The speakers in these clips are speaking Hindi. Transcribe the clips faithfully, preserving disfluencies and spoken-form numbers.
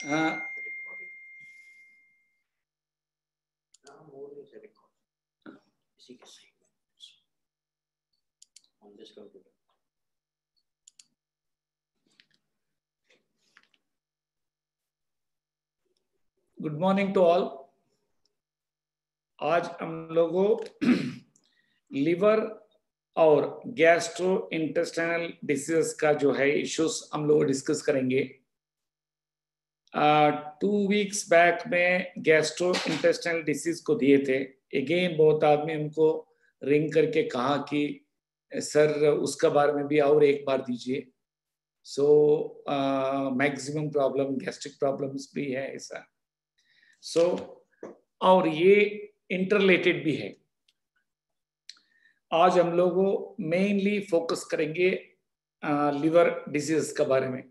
Uh, good morning to all. आज हम लोगों लिवर और गैस्ट्रो इंटेस्टाइनल डिसीज का जो है इश्यूज हम लोग डिस्कस करेंगे। टू वीक्स बैक में गैस्ट्रो इंटेस्टाइनल डिसीज को दिए थे। अगेन बहुत आदमी हमको रिंग करके कहा कि सर उसका बारे में भी और एक बार दीजिए। So maximum problem gastric problems भी है ऐसा। सो so, और ये इंटरलेटेड भी है। आज हम लोगों मेनली फोकस करेंगे लिवर डिसीज के बारे में।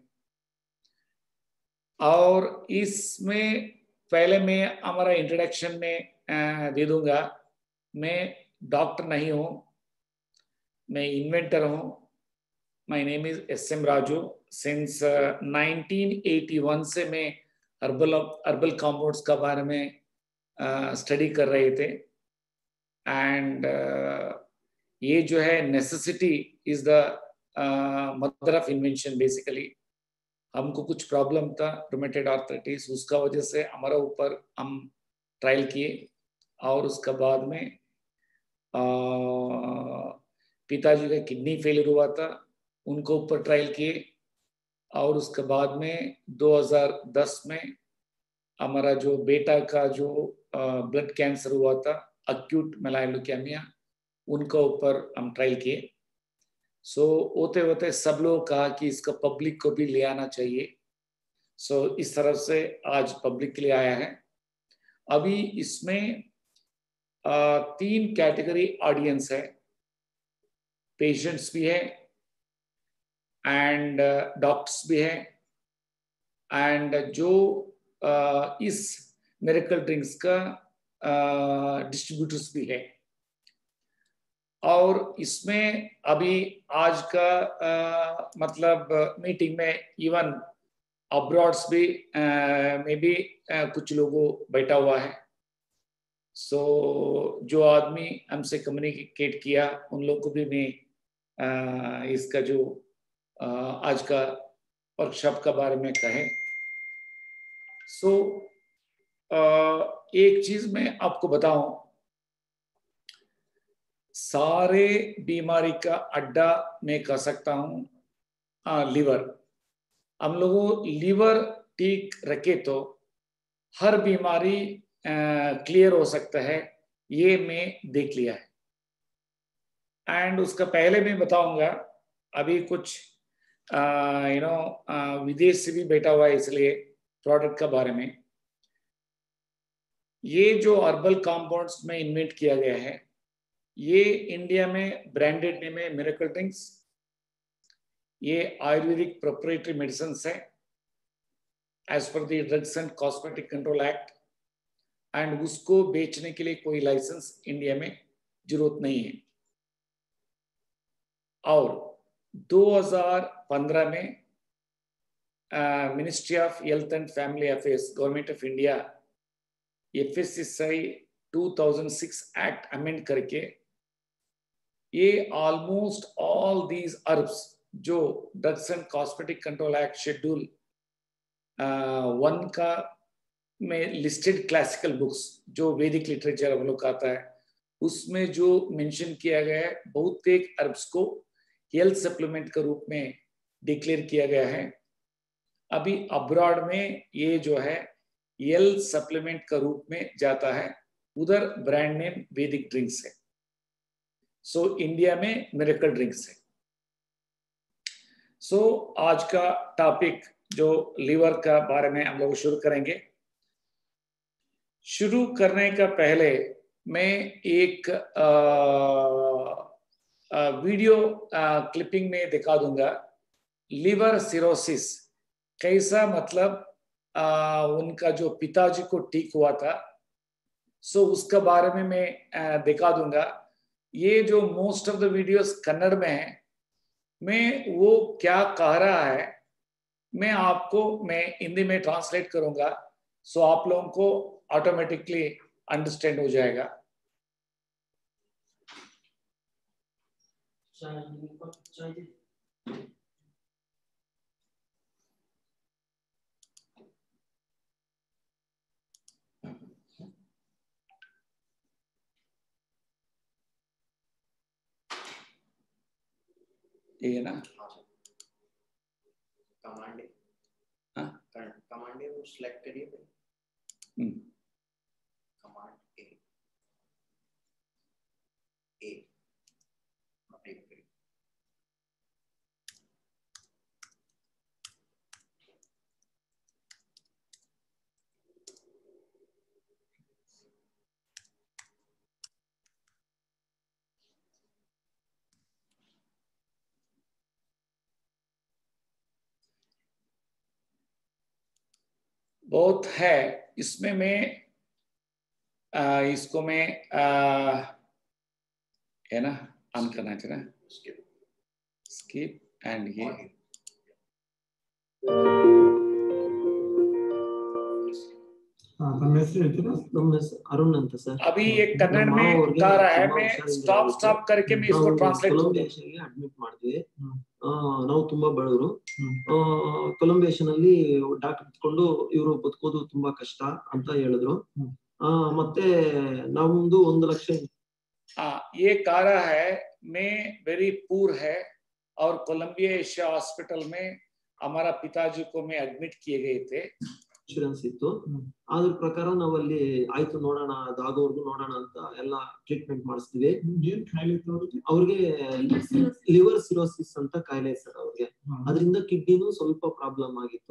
और इसमें पहले मैं हमारा इंट्रोडक्शन में दे दूंगा। मैं डॉक्टर नहीं हूँ, मैं इन्वेंटर हूँ। My name is S M Raju. Since nineteen eighty one से मैं हर्बल हर्बल कंपाउंड्स का बारे में स्टडी uh, कर रहे थे। एंड uh, ये जो है necessity is the mother of invention. Basically हमको कुछ प्रॉब्लम था, रूमेटॉइड आर्थराइटिस, उसका वजह से हमारा ऊपर हम ट्रायल किए और उसके बाद में uh, पिताजी का किडनी फेलियर हुआ था, उनको ऊपर ट्रायल किए। और उसके बाद में दो हज़ार दस में हमारा जो बेटा का जो ब्लड कैंसर हुआ था, अक्यूट मेलाइल ल्यूकेमिया, उनका ऊपर हम ट्रायल किए। सो so, होते होते सब लोग कहा कि इसका पब्लिक को भी ले आना चाहिए। सो so, इस तरफ से आज पब्लिक के लिए आया है। अभी इसमें आ, तीन कैटेगरी ऑडियंस है। पेशेंट्स भी है एंड डॉक्टर्स भी है एंड जो आ, इस मिरेकल ड्रिंक्स का डिस्ट्रीब्यूटर्स भी है। और इसमें अभी आज का आ, मतलब मीटिंग में इवन अब्रॉड्स भी में भी आ, कुछ लोगों बैठा हुआ है। सो so, जो आदमी हमसे कम्युनिकेट किया उन लोगों को भी मैं आ, इसका जो आ, आज का वर्कशॉप का बारे में कहें। सो so, एक चीज मैं आपको बताऊं, सारे बीमारी का अड्डा मैं कह सकता हूं लिवर। हम लोगों लिवर ठीक रखे तो हर बीमारी क्लियर हो सकता है, ये मैं देख लिया है। एंड उसका पहले मैं बताऊंगा, अभी कुछ यू नो विदेश से भी बैठा हुआ है, इसलिए प्रोडक्ट का बारे में। ये जो हर्बल कंपाउंड्स में इन्वेंट किया गया है, ये इंडिया में ब्रांडेड नेम है मिरेकल ड्रिंक्स। ये आयुर्वेदिक प्रोप्राइटरी मेडिसिन है as per the drugs and cosmetic control act. And उसको बेचने के लिए कोई लाइसेंस इंडिया में जरूरत नहीं है। और दो हज़ार पंद्रह में ministry of health and family affairs, government of India, F S S I two thousand six act amend करके ये ऑलमोस्ट ऑल दीज अर्ब्स जो drugs and cosmetic control act schedule one का में लिस्टेड क्लासिकल बुक्स जो वैदिक लिटरेचर हम लोग आता है, उसमें जो मेंशन किया गया है, बहुत एक अर्ब्स को हेल्थ सप्लीमेंट के रूप में डिक्लेयर किया गया है। अभी अब्रॉड में ये जो है हेल्थ सप्लीमेंट का रूप में जाता है, उधर ब्रांड नेम वैदिक ड्रिंक्स है। सो so, इंडिया में मिरेकल ड्रिंक्स है। सो so, आज का टॉपिक जो लिवर का बारे में हम लोग शुरू करेंगे। शुरू करने का पहले मैं एक आ, आ, वीडियो आ, क्लिपिंग में दिखा दूंगा। लिवर सिरोसिस कैसा, मतलब आ, उनका जो पिताजी को ठीक हुआ था, सो उसका बारे में मैं आ, दिखा दूंगा। ये जो most of the videos Kannada में है, मैं वो क्या कह रहा है मैं आपको मैं हिंदी में ट्रांसलेट करूंगा, सो आप लोगों को ऑटोमेटिकली अंडरस्टैंड हो जाएगा। ये ना कमांड है, हाँ कमांड है वो सिलेक्ट करिए, कमांड ए ए टाइप करिए। बहुत है इसमें। मैं आ, इसको मैं आ, है ना ऑन करना चाहिए ना, स्किप एंड ये अरुण ಅಂತ ಸರ್। अभी ये कन्नड़ में गा रहा है, मैं स्टॉप स्टॉप करके मैं इसको ट्रांसलेट करूंगा। ಅಡ್ಮಿಟ್ ಮಾಡಿದ್ವಿ, ನಾವು ತುಂಬಾ ಬಡವರು, ಕೊಲಂಬಿಯೇಷನ್ ಅಲ್ಲಿ ಡಾಕ್ಟರ್ ಇಟ್ಕೊಂಡು ಇವರು ಬದುಕೋದು ತುಂಬಾ ಕಷ್ಟ ಅಂತ ಹೇಳಿದ್ರು। ಮತ್ತೆ ನಮ್ದು ಒಂದು ಲಕ್ಷ हाँ ये कह रहा है मैं वेरी पूर है और कोलंबिया एशिया हॉस्पिटल में हमारा पिताजी को मैं एडमिट किए गए थे। ಇನ್ಶೂರೆನ್ಸ್ ಇತ್ತು, ಅದ್ರ ಪ್ರಕಾರ ನಾವಲ್ಲಿ ಆಯ್ತು ನೋಡೋಣ ಅದಾಗೋರ್ಗು ನೋಡೋಣ ಅಂತ ಎಲ್ಲ ಟ್ರೀಟ್ಮೆಂಟ್ ಮಾಡಿಸ್ತೀವಿ। ಏನ್ ಕಾಯಿಲೆ ಇತ್ತು ಅವ್ರಿಗೆ? ಅವ್ರಿಗೆ ಲಿವರ್ ಸಿರೋಸಿಸ್ ಅಂತ ಕಾಯಿಲೆ ಸರ್ ಅವ್ರಿಗೆ, ಅದರಿಂದ ಕಿಡ್ನಿನೂ ಸ್ವಲ್ಪ ಪ್ರಾಬ್ಲಮ್ ಆಗಿತ್ತು।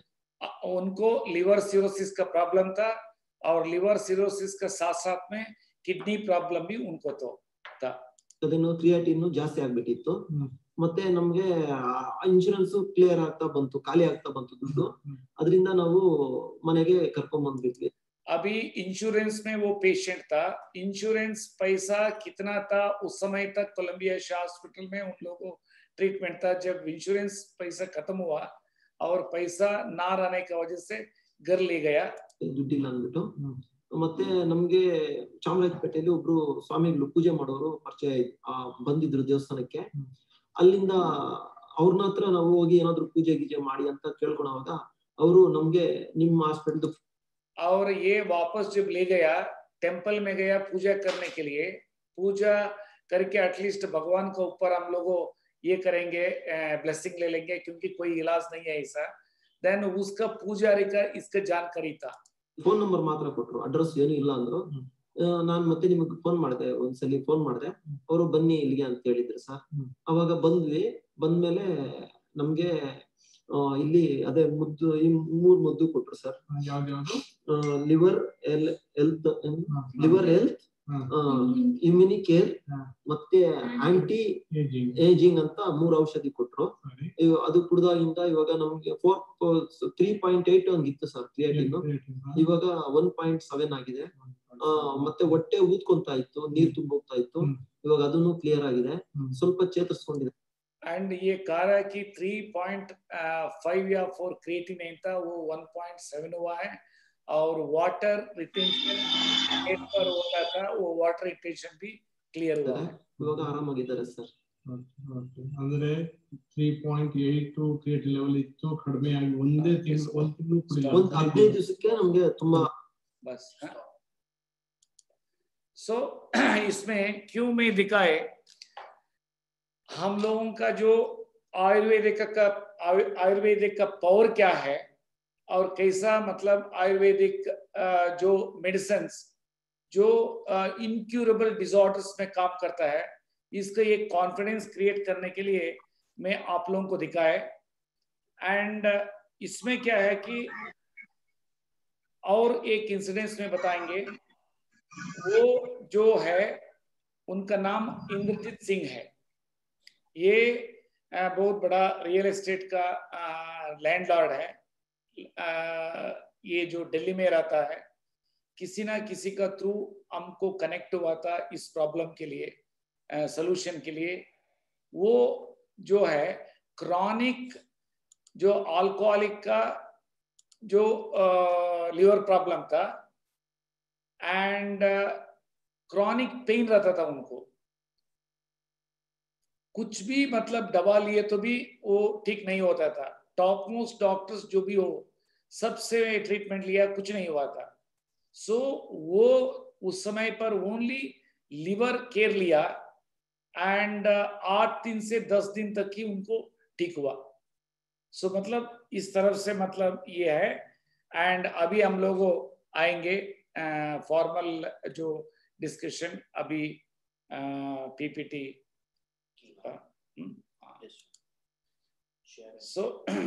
उनको लिवर सिरोसिस का प्रॉब्लम था और लिवर सिरोसिस के साथ साथ में किडनी प्रॉब्लम भी उनको तो था। ಅದೇನೋ ಕ್ರಿಯಾಟಿನ್ ಜಾಸ್ತಿ ಆಗ್ಬಿಟ್ಟಿತ್ತು, ಮತ್ತೆ ನಮ್ಗೆ ಇನ್ಶೂರೆನ್ಸ್ ಕ್ಲಿಯರ್ ಆಗ್ತಾ ಬಂತು, ಖಾಲಿ ಆಗ್ತಾ ಬಂತು ದುಡ್ಡು, ಅದರಿಂದ ನಾವು ಮನೆಗೆ ಕರ್ಕೊಂಡ್ ಬಂದ್ಬಿಟ್ವಿ। अभी इंश्योरेंस में वो पेशेंट था, इंश्योरेंस पैसा कितना था उस समय तक कोलंबिया हॉस्पिटल में उन लोगों को ट्रीटमेंट था। जब इंश्योरेंस पैसा खत्म हुआ और पैसा ना रहने की वजह से घर ले गया, ದುಡ್ಡಿಲ್ಲ ಅಂದ್ಬಿಟ್ಟು। ಮತ್ತೆ ನಮ್ಗೆ ಚಾಮರಾಜಪೇಟೆಯಲ್ಲಿ ಒಬ್ರು ಸ್ವಾಮಿಗಳು ಪೂಜೆ ಮಾಡೋರು ಪರಿಚಯ ಬಂದಿದ್ರು ದೇವಸ್ಥಾನಕ್ಕೆ, ಅಲ್ಲಿಂದ ಅವ್ರನ್ನ ಹತ್ರ ನಾವು ಹೋಗಿ ಏನಾದ್ರು ಪೂಜೆ ಗೀಜೆ ಮಾಡಿ ಅಂತ ಕೇಳ್ಕೊಳವಾಗ ಅವರು ನಮ್ಗೆ ನಿಮ್ಮ ಹಾಸ್ಪಿಟಲ್ और ये वापस जब ले गया टेंपल में गया पूजा करने के लिए, पूजा करके एटलीस्ट भगवान के ऊपर हम लोगों ये करेंगे, ब्लेसिंग ले लेंगे क्योंकि कोई इलाज नहीं है ऐसा। देन उसका पूजारी का इसका जानकारी था। ಫೋನ್ ನಂಬರ್ ಮಾತ್ರ ಕೊಟ್ರು, ಅಡ್ರೆಸ್ ಏನು ಇಲ್ಲ ಅಂದ್ರು। ನಾನ್ ಮತ್ತೆ ನಿಮಗೆ ಫೋನ್ ಮಾಡಿದೆ, ಒಂದ್ಸಲಿ ಫೋನ್ ಮಾಡಿದೆ, ಅವರು ಬನ್ನಿ ಇಲ್ಲಿಗೆ ಅಂತ ಹೇಳಿದ್ರು ಸರ್। ಅವಾಗ ಬಂದ್ವಿ, ಬಂದ್ಮೇಲೆ ನಮ್ಗೆ ಇಲ್ಲಿ ಅದೇ ಮುದ್ದು ಈ ಮೂರ್ ಮದ್ದು ಕೊಟ್ರು sir. Liver health liver health immuno care ಮತ್ತೆ ಆಂಟಿ ಏಜಿಂಗ್ ಅಂತ ಮೂರ್ ಔಷಧಿ ಕೊಟ್ರು। ಅದು ಕುಡ್ದಾಗಿಂದ ಇವಾಗ ನಮ್ಗೆ ಫೋರ್ ತ್ರೀ ಪಾಯಿಂಟ್ ಏಟ್ ಹಂಗಿತ್ತು ಸರ್ ಕ್ರಿಯಾಟಿನ್, ಇವಾಗ ಒನ್ ಪಾಯಿಂಟ್ ಸೆವೆನ್ ಆಗಿದೆ। ಮತ್ತೆ ಹೊಟ್ಟೆ ಊದ್ಕೊಂತಾ ಇತ್ತು, ನೀರ್ ತುಂಬ ಹೋಗ್ತಾ ಇತ್ತು, ಇವಾಗ ಅದನ್ನು ಕ್ಲಿಯರ್ ಆಗಿದೆ, ಸ್ವಲ್ಪ ಚೇತರಿಸ್ಕೊಂಡಿದೆ। एंड ये कह रहा है कि थ्री पॉइंट फाइव या फोर क्रिएटिन नहीं था, वो वन पॉइंट सेवन हुआ है और वाटर रिटेंशन एट पर हो रहा था, वो वाटर रिटेंशन भी क्लियर हुआ है। ಇವಾಗ ಆರಾಮಾಗಿದ್ದಾರೆ ಸರ್। ಅಂದ್ರೆ three point eight creatine level ಇತ್ತು, ಕಡಿಮೆ ಆಗಿ ಒಂದೇ ತಿಂಗಳು ಒಂದು ತಿಂಗಳು ಕುಡಿಲ್ಲ, ಒಂದು ಹದಿನೈದು ದಿವಸಕ್ಕೆ ನಮಗೆ ತುಂಬಾ बस। सो इसमें क्यों में दिखाए हम लोगों का जो आयुर्वेदिक का आयुर्वेदिक का पावर क्या है और कैसा मतलब आयुर्वेदिक जो मेडिसिन जो इनक्यूरेबल डिसऑर्डर्स में काम करता है, इसका एक कॉन्फिडेंस क्रिएट करने के लिए मैं आप लोगों को दिखाए। एंड इसमें क्या है कि और एक इंसिडेंस में बताएंगे, वो जो है उनका नाम इंद्रजीत सिंह है। ये बहुत बड़ा रियल एस्टेट का लैंडलॉर्ड है। ये जो दिल्ली में रहता है, किसी ना किसी का थ्रू हमको कनेक्ट हुआ था इस प्रॉब्लम के लिए, सोल्यूशन के लिए। वो जो है क्रॉनिक जो अल्कोहलिक का जो लिवर प्रॉब्लम था एंड क्रॉनिक पेन रहता था उनको, कुछ भी मतलब दवा लिए तो भी वो ठीक नहीं होता था। टॉप मोस्ट डॉक्टर्स जो भी हो सबसे ट्रीटमेंट लिया, कुछ नहीं हुआ था। सो so, वो उस समय पर ओनली लिवर केयर लिया एंड आठ दिन से दस दिन तक ही उनको ठीक हुआ। सो so, मतलब इस तरफ से मतलब ये है। एंड अभी हम लोग आएंगे फॉर्मल uh, जो डिस्कशन अभी PPT so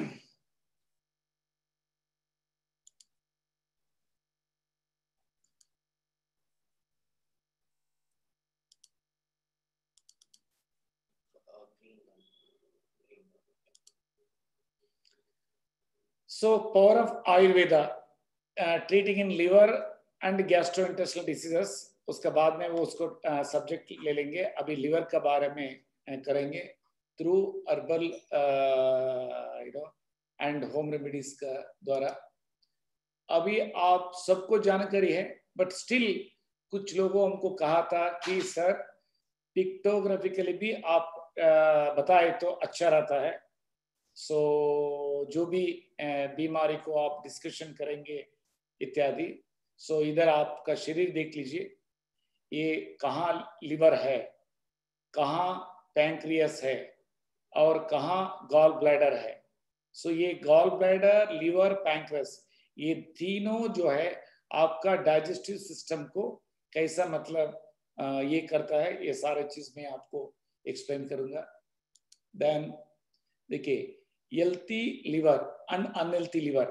So, power of Ayurveda, uh, treating in liver and gastrointestinal diseases. उसके बाद में वो उसको सब्जेक्ट uh, ले लेंगे। अभी लिवर के बारे में uh, करेंगे through herbal you know and home remedies का द्वारा। अभी आप सबको जानकारी है, बट स्टिल कुछ लोगों हमको कहा था कि सर पिक्टोग्राफिकली भी आप uh, बताए तो अच्छा रहता है। सो so, जो भी बीमारी को आप डिस्कशन करेंगे इत्यादि। सो so, इधर आपका शरीर देख लीजिए, ये कहाँ लिवर है, कहाँ पैंक्रियास है और कहाँ गॉल ब्लैडर है। सो so, ये गॉल ब्लैडर, लिवर, पैंक्रियास, ये तीनों जो है आपका डाइजेस्टिव सिस्टम को कैसा मतलब ये करता है, ये सारे चीज मैं आपको एक्सप्लेन करूंगा। देन देखिए healthy liver and unhealthy liver.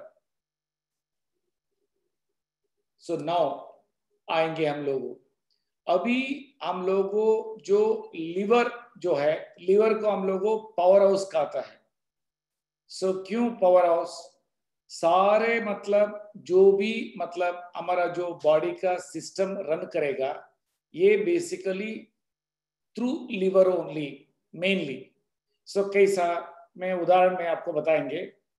So now आएंगे हम लोगों, अभी हम लोगों जो लिवर जो है, लिवर को हम लोगों पावर हाउस कहता है। सो so, क्यों पावर हाउस? सारे मतलब जो भी मतलब हमारा जो बॉडी का सिस्टम रन करेगा, ये basically through liver only mainly. So कैसा, मैं उदाहरण में आपको बताएंगे।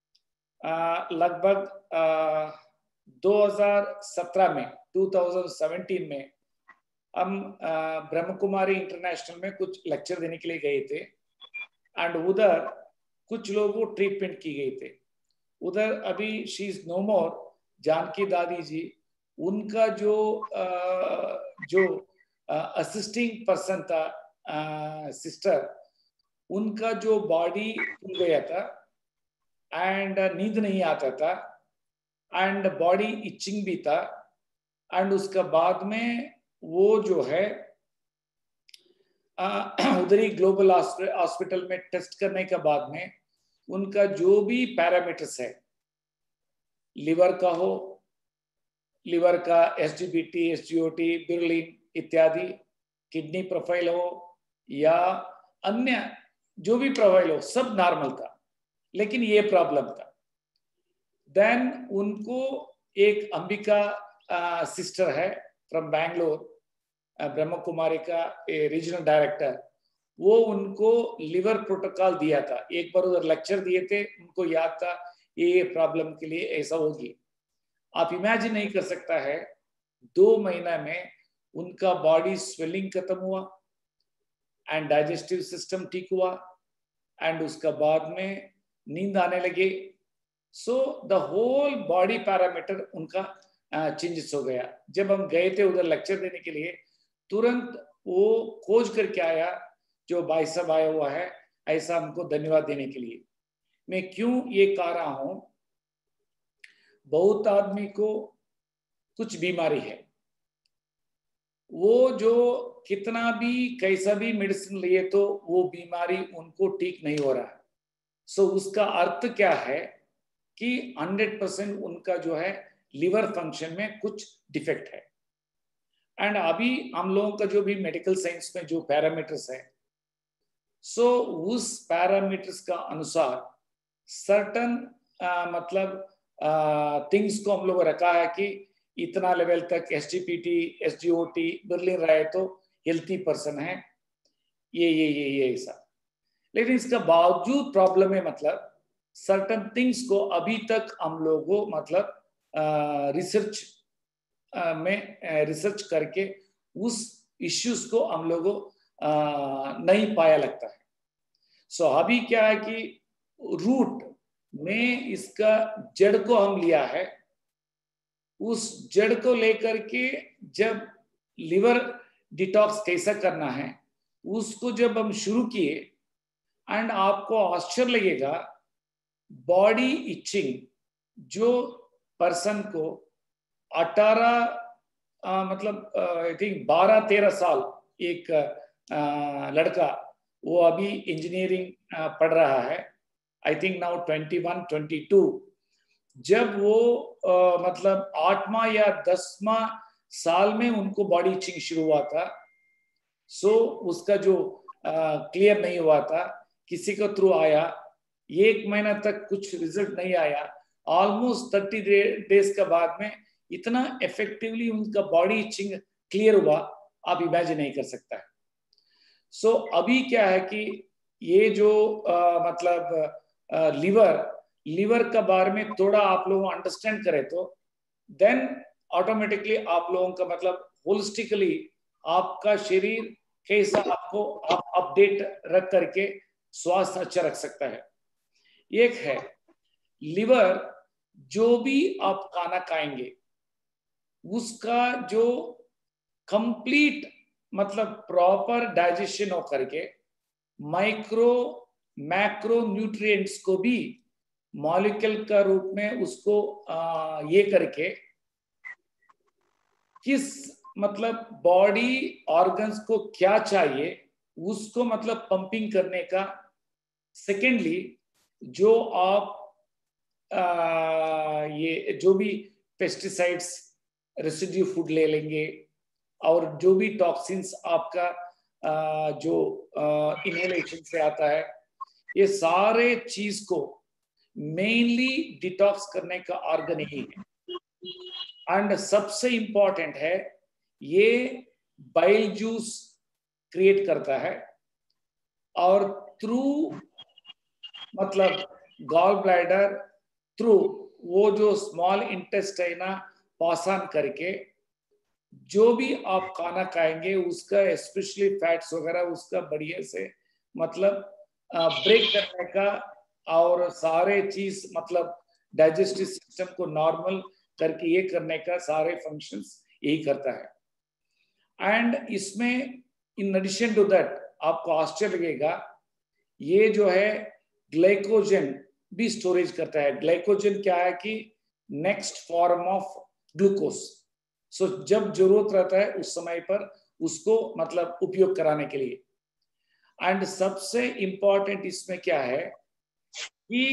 लगभग दो हज़ार सत्रह में दो हज़ार सत्रह में हम ब्रह्म कुमारी इंटरनेशनल में कुछ लेक्चर देने के लिए गए थे एंड उधर कुछ लोगों को ट्रीटमेंट की गई थे। उधर अभी she is no more, Janaki दादी जी, उनका जो आ, जो असिस्टिंग पर्सन था सिस्टर, उनका जो बॉडी फूल गया था एंड नींद नहीं आता था एंड बॉडी इचिंग भी था एंड उसका बाद में वो जो है उधर ही ग्लोबल हॉस्पिटल में टेस्ट करने के बाद में उनका जो भी पैरामीटर्स है, लिवर का हो, लिवर का S G B T, S G O T, बिरलिन इत्यादि, किडनी प्रोफाइल हो या अन्य जो भी प्रोफाइल हो, सब नॉर्मल था, लेकिन ये प्रॉब्लम था। देन उनको एक अंबिका सिस्टर है फ्रॉम बैंगलोर, ब्रह्म कुमारी का रीजनल डायरेक्टर, वो उनको लिवर प्रोटोकॉल दिया था। एक बार उधर लेक्चर दिए थे, उनको याद था ये प्रॉब्लम के लिए ऐसा होगी। आप इमेजिन नहीं कर सकता है, दो महीना में उनका बॉडी स्वेलिंग खत्म हुआ एंड डाइजेस्टिव सिस्टम ठीक हुआ एंड उसका बाद में नींद आने लगे। So the whole body parameter उनका चेंजेस हो गया। जब हम गए थे उधर लेक्चर देने के लिए, तुरंत वो खोज करके आया जो भाई साहब आया हुआ है, ऐसा हमको धन्यवाद देने के लिए। मैं क्यों ये कह रहा हूं, बहुत आदमी को कुछ बीमारी है, वो जो कितना भी कैसा भी मेडिसिन लिए तो वो बीमारी उनको ठीक नहीं हो रहा है। सो so, उसका अर्थ क्या है कि हंड्रेड परसेंट उनका जो है लिवर फंक्शन में कुछ डिफेक्ट है। एंड अभी हम लोगों का जो भी मेडिकल साइंस में जो पैरामीटर्स है, सो so, उस पैरामीटर्स का अनुसार सर्टन मतलब थिंग्स को हम लोग रखा है कि इतना लेवल तक S G P T, S G O T, बिरलिन रहे तो हेल्थी पर्सन है, ये ये ये ये ऐसा। लेकिन इसका बावजूद प्रॉब्लम है, मतलब सर्टन थिंग्स को अभी तक हम लोगों मतलब रिसर्च में रिसर्च करके उस इश्यूज को हम लोगों नहीं पाया लगता है। सो so, अभी क्या है कि रूट में इसका जड़ को हम लिया है, उस जड़ को लेकर के जब लिवर डिटॉक्स कैसा करना है उसको जब हम शुरू किए, एंड आपको आश्चर्य लगेगा बॉडी इचिंग जो पर्सन को अठारह मतलब आई थिंक बारह तेरह साल एक आ, लड़का वो अभी इंजीनियरिंग पढ़ रहा है, I think now twenty one twenty two, जब वो आ, मतलब आठवां या दसवां साल में उनको बॉडी इचिंग शुरू हुआ था। सो so, उसका जो क्लियर नहीं हुआ था, किसी को थ्रू आया, एक महीना तक कुछ रिजल्ट नहीं आया, ऑलमोस्ट थर्टी डेज के बाद में इतना इफेक्टिवली उनका बॉडी इचिंग क्लियर हुआ, आप इमेजिन नहीं कर सकता है। सो so, अभी क्या है कि ये जो आ, मतलब आ, लिवर लिवर के बारे में थोड़ा आप लोग अंडरस्टैंड करें तो देन ऑटोमेटिकली आप लोगों का मतलब होलिस्टिकली आपका शरीर कैसा आपको आप अपडेट रख करके स्वास्थ्य अच्छा रख सकता है। एक है लिवर, जो भी आप खाना खाएंगे उसका जो कंप्लीट मतलब प्रॉपर डाइजेशन हो करके माइक्रो मैक्रो न्यूट्रिएंट्स को भी मॉलिक्यूल का रूप में उसको आ, ये करके किस मतलब बॉडी ऑर्गन्स को क्या चाहिए उसको मतलब पंपिंग करने का। सेकेंडली जो आप आ, ये जो भी पेस्टिसाइड्स रेसिड्यू फूड ले लेंगे और जो भी टॉक्सिन्स आपका आ, जो इनहेलेशन से आता है, ये सारे चीज को मेनली डिटॉक्स करने का ऑर्गन ही है। एंड सबसे इंपॉर्टेंट है ये बाइल जूस क्रिएट करता है और थ्रू मतलब गॉल ब्लैडर थ्रू वो जो स्मॉल इंटेस्टाइन पास ऑन करके जो भी आप खाना खाएंगे उसका स्पेशली फैट्स वगैरह उसका बढ़िया से मतलब ब्रेक करने का और सारे चीज मतलब डाइजेस्टिव सिस्टम को नॉर्मल करके ये करने का सारे फंक्शंस यही करता है। एंड इसमें इन एडिशन टू दैट आपको आश्चर्य लगेगा ये जो है ग्लाइकोजन भी स्टोरेज करता है। ग्लाइकोजन क्या है कि next form of glucose. So जब जरूरत रहता है उस समय पर उसको मतलब उपयोग कराने के लिए। एंड सबसे इंपॉर्टेंट इसमें क्या है कि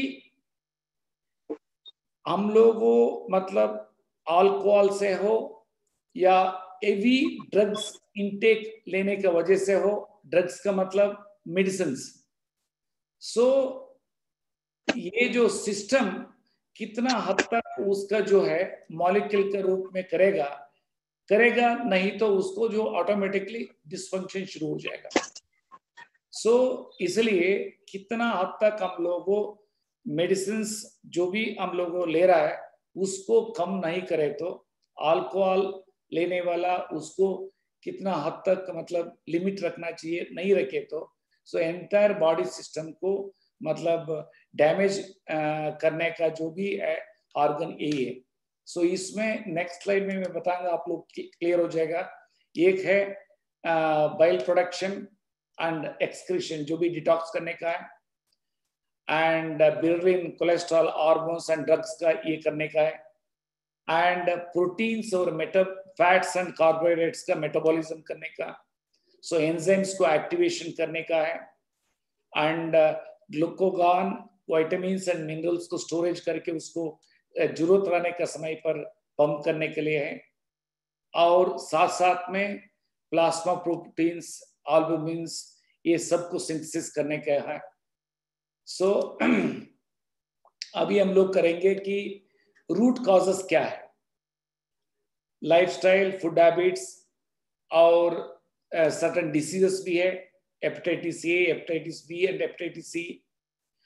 हम लोगों मतलब अल्कोहल से हो या हेवी ड्रग्स इनटेक लेने की वजह से हो, ड्रग्स का मतलब मेडिसिन। सो ये जो सिस्टम कितना हद तक उसका जो है मॉलिक्यूल के रूप में करेगा करेगा नहीं तो उसको जो ऑटोमेटिकली डिसफंक्शन शुरू हो जाएगा। सो so, इसलिए कितना हद तक हम लोगों मेडिसिन जो भी हम लोगों ले रहा है उसको कम नहीं करे तो अल्कोहल लेने वाला उसको कितना हद तक मतलब लिमिट रखना चाहिए, नहीं रखे तो सो एंटायर बॉडी सिस्टम को मतलब डैमेज करने का जो भी है ऑर्गन यही है। सो so, इसमें नेक्स्ट स्लाइड में मैं बताऊंगा, आप लोग क्लियर हो जाएगा। एक है बाइल प्रोडक्शन एंड एक्सक्रीशन जो भी डिटॉक्स करने का है, एंड बिरलिन कोलेस्ट्रॉल हार्मोन्स एंड ड्रग्स का ये करने का है, एंड प्रोटीन्स और मेटा फैट्स एंड कार्बोहाइड्रेट्स का मेटाबॉलिज्म करने का, सो so, एंजाइम्स को एक्टिवेशन करने का है, and glucagon vitamins and minerals को स्टोरेज करके उसको जरूरत रहने का समय पर पंप करने के लिए है, और साथ साथ में प्लाज्मा प्रोटीन्स एल्बुमिन्स ये सब को सिंथेसिस करने का है। सो so, अभी हम लोग करेंगे कि रूट कॉजेस क्या है, लाइफस्टाइल, फूड हैबिट्स और सर्टेन डिसीजेस भी है, hepatitis A, hepatitis B and hepatitis C,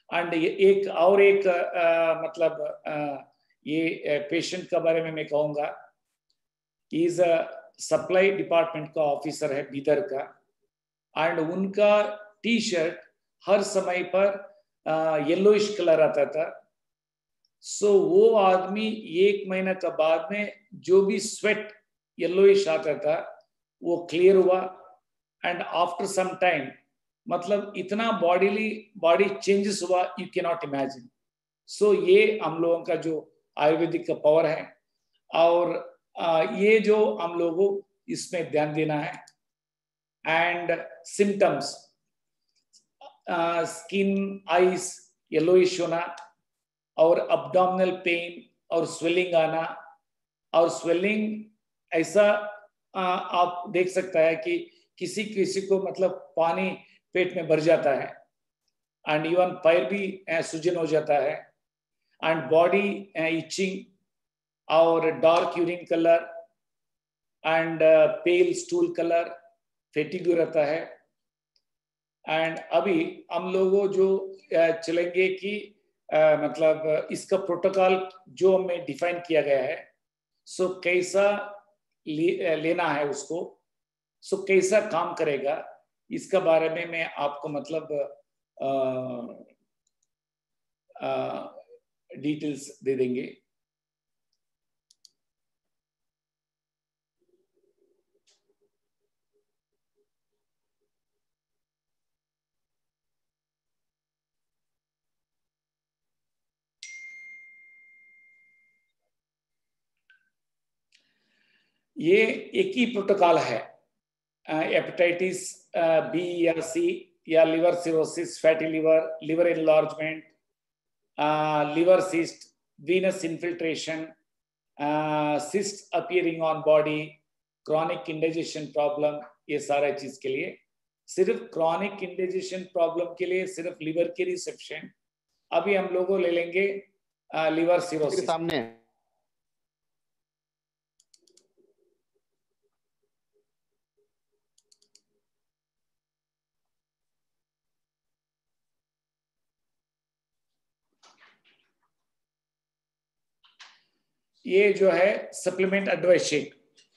and एक और एक आ, मतलब आ, ये पेशेंट के बारे में मैं कहूँगा, इज अ सप्लाई डिपार्टमेंट का ऑफिसर है बीदर का, एंड उनका टी शर्ट हर समय पर येलोइश कलर आता था। सो so, वो आदमी एक महीना के बाद में जो भी स्वेट येलोइश आता था वो क्लियर हुआ, एंड आफ्टर सम टाइम मतलब इतना बॉडीली बॉडी चेंजेस हुआ, you can not imagine. So ये हम लोगों का जो आयुर्वेदिक का पावर है, और आ, ये जो हम लोगों इसमें ध्यान देना है। And symptoms, skin eyes yellowish होना, और abdominal पेन और स्वेलिंग आना, और स्वेलिंग ऐसा आ, आप देख सकता है कि किसी किसी को मतलब पानी पेट में भर जाता है, एंड इवन पैर भी सूजन हो जाता है, एंड बॉडी इचिंग और dark urine colour and pale stool colour, fatigue रहता है। एंड अभी हम लोगों जो चलेंगे कि Uh, मतलब इसका प्रोटोकॉल जो हमें डिफाइन किया गया है, सो कैसा ले, लेना है उसको, सो कैसा काम करेगा, इसका बारे में मैं आपको मतलब डिटेल्स दे देंगे। ये एक ही प्रोटोकॉल है, हेपेटाइटिस बी या सी या liver cirrhosis, fatty liver, liver enlargement, liver cyst, venous infiltration, uh, cysts appearing on body, chronic indigestion problem, ये सारा चीज के लिए सिर्फ chronic indigestion problem के लिए सिर्फ लिवर के रिसेप्शन। अभी हम लोगों ले लेंगे लिवर सिरोसिस। सामने ये जो है सप्लीमेंट एडवाइस शीट,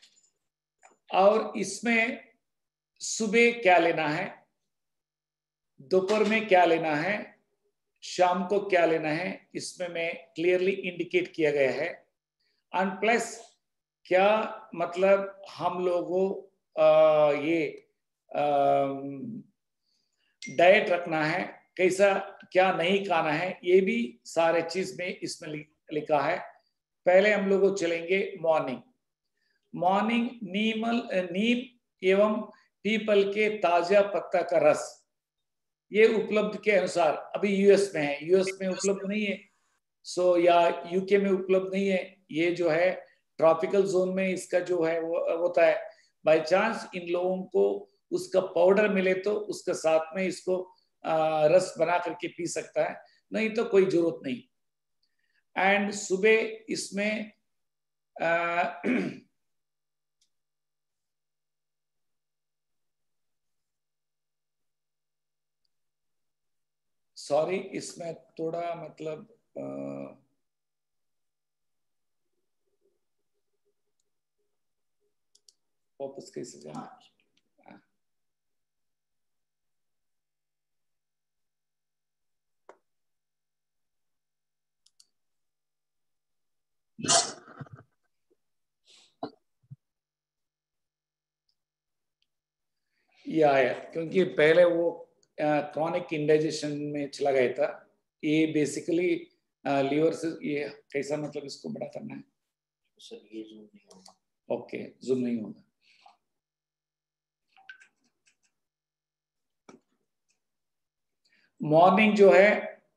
और इसमें सुबह क्या लेना है, दोपहर में क्या लेना है, शाम को क्या लेना है, इसमें मैं क्लियरली इंडिकेट किया गया है। एंड प्लस क्या मतलब हम लोगों आ, ये डाइट रखना है, कैसा क्या नहीं खाना है, ये भी सारे चीज में इसमें लिखा है। पहले हम लोग चलेंगे मॉर्निंग। मॉर्निंग नीमल नीम एवं पीपल के ताजा पत्ता का रस, ये उपलब्ध के अनुसार अभी यूएस में है, यूएस में उपलब्ध नहीं है, सो या यूके में उपलब्ध नहीं है। ये जो है ट्रॉपिकल जोन में इसका जो है वो होता है। बाय चांस इन लोगों को उसका पाउडर मिले तो उसके साथ में इसको आ, रस बना करके पी सकता है, नहीं तो कोई जरूरत नहीं। एंड सुबह इसमें सॉरी इसमें थोड़ा मतलब आ, वापस कैसे जाना। ये आया क्योंकि पहले वो क्रॉनिक इंडाइजेशन में चला गया था। ये बेसिकली लीवर से ये कैसा मतलब इसको बड़ा करना है सर, ये जूम नहीं होगा। ओके, जूम नहीं होगा। मॉर्निंग जो है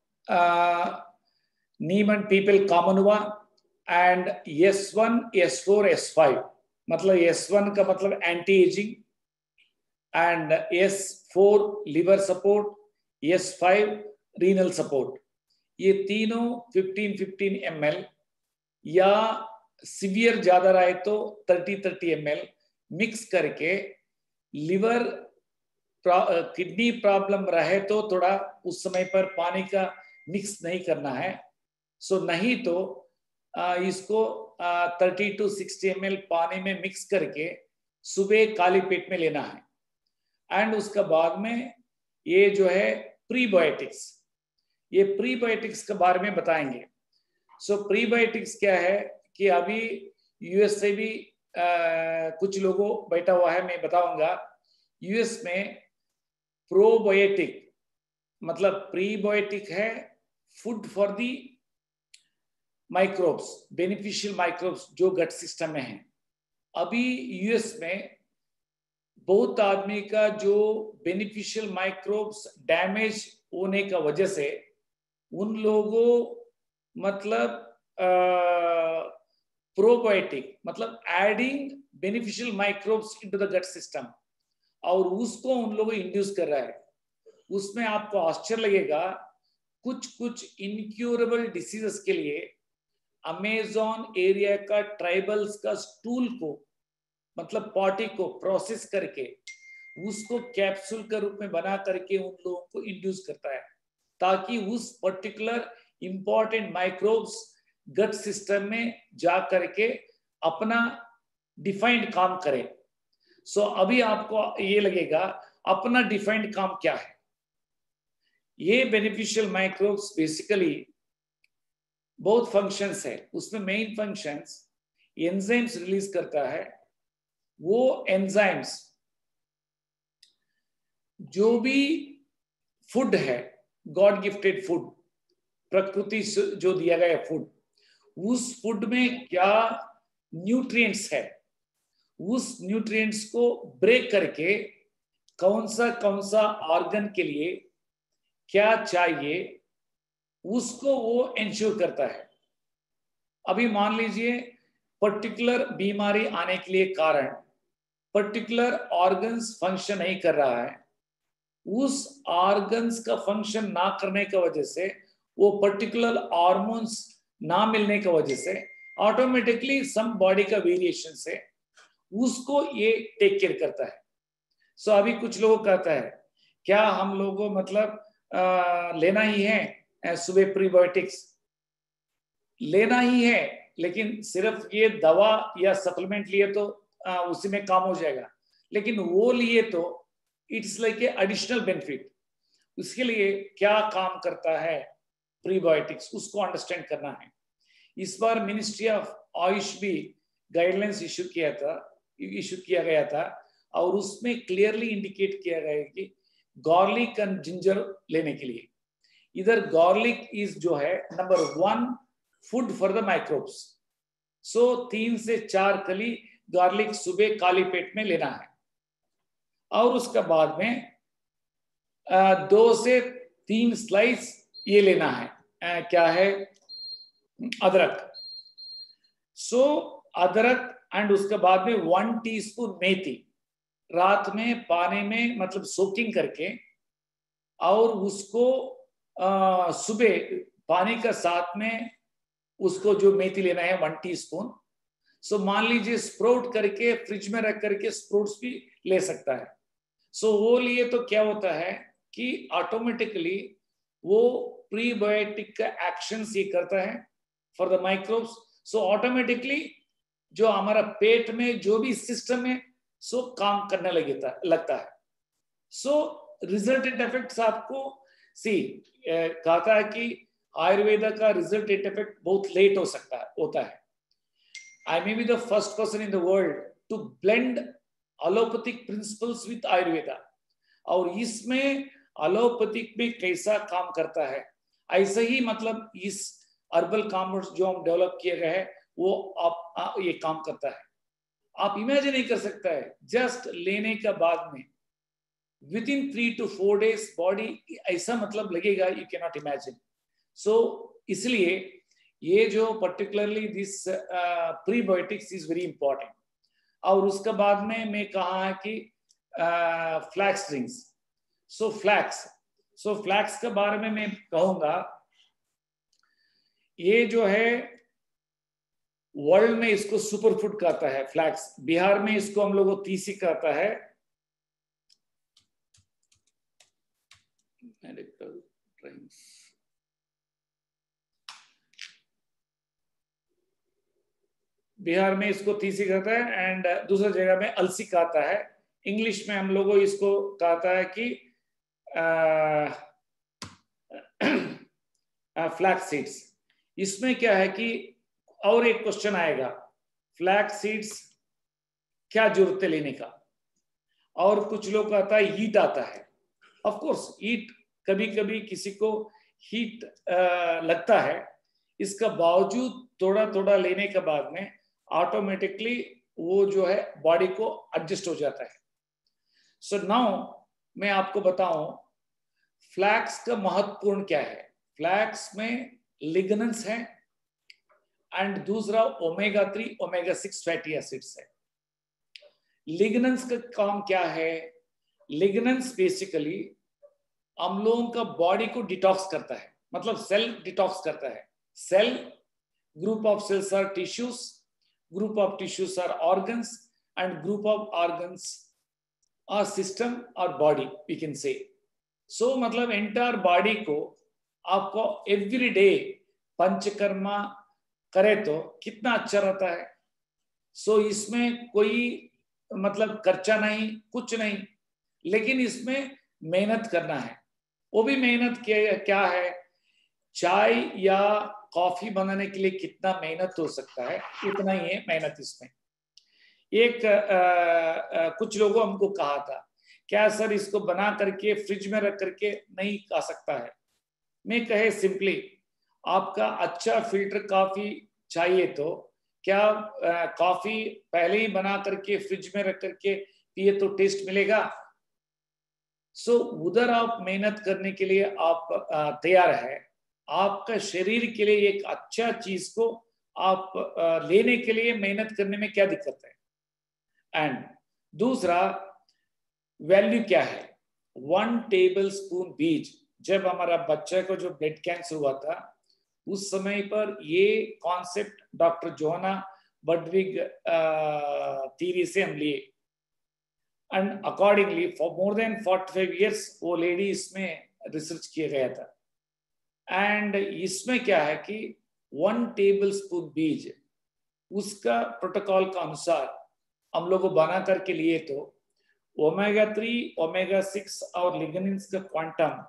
नीम एंड पीपल कॉमन हुआ, and S one S four S five, मतलब एस वन का मतलब anti ageing, and S four liver support, S five renal support. ये तीनों फिफ्टीन फिफ्टीन एम एल या सीवियर ज्यादा रहे तो thirty thirty M L mix करके लिवर किडनी प्रॉब्लम रहे तो थोड़ा उस समय पर पानी का मिक्स नहीं करना है। सो नहीं तो आ, इसको thirty to sixty M L पानी में मिक्स करके सुबह खाली पेट में लेना है। एंड उसका बाद में ये जो है प्रीबायोटिक्स, ये प्रीबायोटिक्स के बारे में बताएंगे। सो so, प्रीबायोटिक्स क्या है कि अभी यूएस से भी आ, कुछ लोगों बैठा हुआ है, मैं बताऊंगा। यूएस में प्रोबायोटिक मतलब प्रीबायोटिक है food for the microbes, beneficial microbes जो गट सिस्टम में है। अभी यूएस में बहुत आदमी का जो बेनिफिशियल माइक्रोब्स डैमेज होने का वजह से उन लोगों मतलब प्रोबायोटिक मतलब adding beneficial microbes into the gut system, और उसको उन लोगों इंड्यूस कर रहा है। उसमें आपको आश्चर्य लगेगा, कुछ कुछ इनक्यूरेबल डिसीजेस के लिए अमेज़न एरिया का ट्राइबल्स का स्टूल को मतलब पॉटी को प्रोसेस करके उसको कैप्सूल के रूप में बना करके उन लोगों को इंड्यूस करता है, ताकि उस particular important microbes gut system में जा करके अपना डिफाइंड काम करे। सो so, अभी आपको ये लगेगा अपना डिफाइंड काम क्या है। ये बेनिफिशियल माइक्रोब्स बेसिकली बहुत फंक्शंस है, उसमें मेन फंक्शंस एंजाइम्स रिलीज करता है। वो एंजाइम्स जो भी फूड है, गॉड गिफ्टेड फूड, प्रकृति से जो दिया गया फूड, उस फूड में क्या न्यूट्रिएंट्स है, उस न्यूट्रिएंट्स को ब्रेक करके कौन सा कौन सा ऑर्गन के लिए क्या चाहिए उसको वो इंश्योर करता है। अभी मान लीजिए पर्टिकुलर बीमारी आने के लिए कारण पर्टिकुलर ऑर्गन्स फंक्शन नहीं कर रहा है, उस ऑर्गन्स का फंक्शन ना करने की वजह से, वो पर्टिकुलर हार्मोन्स ना मिलने की वजह से ऑटोमेटिकली सम बॉडी का वेरिएशन से उसको ये टेक केयर करता है। सो so, अभी कुछ लोग कहता है क्या हम लोगों मतलब आ, लेना ही है सुबह प्रीबायोटिक्स, लेना ही है, लेकिन सिर्फ ये दवा या सप्लीमेंट लिए तो आ, उसी में काम हो जाएगा, लेकिन वो लिए तो it's like a additional benefit. उसके लिए क्या काम करता है प्रीबायोटिक्स, उसको अंडरस्टैंड करना है। इस बार मिनिस्ट्री ऑफ आयुष भी गाइडलाइंस इशू किया था इशू किया गया था और उसमें क्लियरली इंडिकेट किया गया है कि गार्लिक एंड जिंजर लेने के लिए। इधर गार्लिक इज जो है number one food for the microbes. So तीन से चार कली गार्लिक सुबह खाली पेट में लेना है, और उसके बाद में आ, दो से तीन स्लाइस ये लेना है, आ, क्या है अदरक। सो अदरक एंड उसके बाद में वन टीस्पून मेथी रात में पानी में मतलब सोकिंग करके, और उसको आ, सुबह पानी का साथ में उसको जो मेथी लेना है वन टीस्पून। सो मान लीजिए स्प्राउट करके फ्रिज में रख करके स्प्राउट्स भी ले सकता है। सो so, वो लिए तो क्या होता है कि ऑटोमेटिकली वो प्रीबायोटिक का एक्शन ये करता है for the microbes. So automatically जो हमारा पेट में जो भी सिस्टम है सो so, काम करने लगता लगता है। सो रिजल्टेंट इफेक्ट्स आपको सी कहता है कि आयुर्वेदा का रिजल्टेंट इफेक्ट बहुत लेट हो सकता है होता है। I may be the first person in the world to blend allopathic principles with Ayurveda, और इसमें एलोपैथिक में कैसा काम करता है ऐसे ही मतलब इस हर्बल कॉमर्स जो हम डेवलप किए गए हैं वो आप, आप ये काम करता है। आप इमेजिन नहीं कर सकता है, जस्ट लेने के बाद में within three to four days body ऐसा मतलब लगेगा, you can not imagine. So इसलिए ये जो particularly this prebiotics is very important. और उसके बाद में मैं कहा है कि flax drinks. So flax so flax के बारे में मैं कहूंगा, ये जो है वर्ल्ड में इसको सुपर फूड कहता है फ्लैक्स। बिहार में इसको हम लोगों तीसी कहता है, मेडिकल ड्रिंक्स, बिहार में इसको तीसी कहता है एंड दूसरी जगह में अलसी कहता है। इंग्लिश में हम लोगों इसको कहता है कि फ्लैक्स सीड्स। इसमें क्या है कि और एक क्वेश्चन आएगा, फ्लैक्स सीड्स क्या जरूरत है लेने का, और कुछ लोग कहता है हीट आता है। ऑफ कोर्स हीट कभी कभी किसी को हीट लगता है, इसका बावजूद थोड़ा थोड़ा लेने के बाद में ऑटोमेटिकली वो जो है बॉडी को एडजस्ट हो जाता है। सो so नाउ मैं आपको बताऊं फ्लैक्स का महत्वपूर्ण क्या है। फ्लैक्स में लिग्नेंस है एंड दूसरा omega three omega six fatty acids है। लिग्नेंस का काम क्या है? लिग्नेंस बेसिकली हम लोगों का बॉडी को डिटॉक्स करता है, मतलब सेल डिटॉक्स करता है। Cell, group of cells are tissues, group of tissues are organs and group of organs are system और body we can say. So मतलब एंटायर बॉडी को आपको एवरी डे पंचकर्मा करे तो कितना अच्छा रहता है। सो so इसमें कोई मतलब खर्चा नहीं, कुछ नहीं, लेकिन इसमें मेहनत करना है। वो भी मेहनत क्या है, चाय या कॉफी बनाने के लिए कितना मेहनत हो सकता है उतना ही है मेहनत इसमें। एक आ, आ, कुछ लोगों हमको कहा था क्या सर इसको बना करके फ्रिज में रख करके नहीं खा सकता है। मैं कहे सिंपली आपका अच्छा फिल्टर कॉफी चाहिए तो क्या कॉफी पहले ही बना करके फ्रिज में रख करके पिए तो टेस्ट मिलेगा? सो so, उधर आप मेहनत करने के लिए आप तैयार है। आपका शरीर के लिए एक अच्छा चीज को आप आ, लेने के लिए मेहनत करने में क्या दिक्कत है? एंड दूसरा वैल्यू क्या है? वन टेबल स्पून बीज। जब हमारा बच्चे को जो ब्लड कैंसर हुआ था उस समय पर ये concept doctor Johanna Budwig theory से हम लिए and accordingly for more than forty five years वो लेडी इसमें रिसर्च किया गया था। एंड इसमें क्या है कि वन टेबल स्पून बीज उसका प्रोटोकॉल का अनुसार हम लोग को बना करके लिए तो ओमेगा थ्री ओमेगा सिक्स और लिग्निन्स का क्वांटम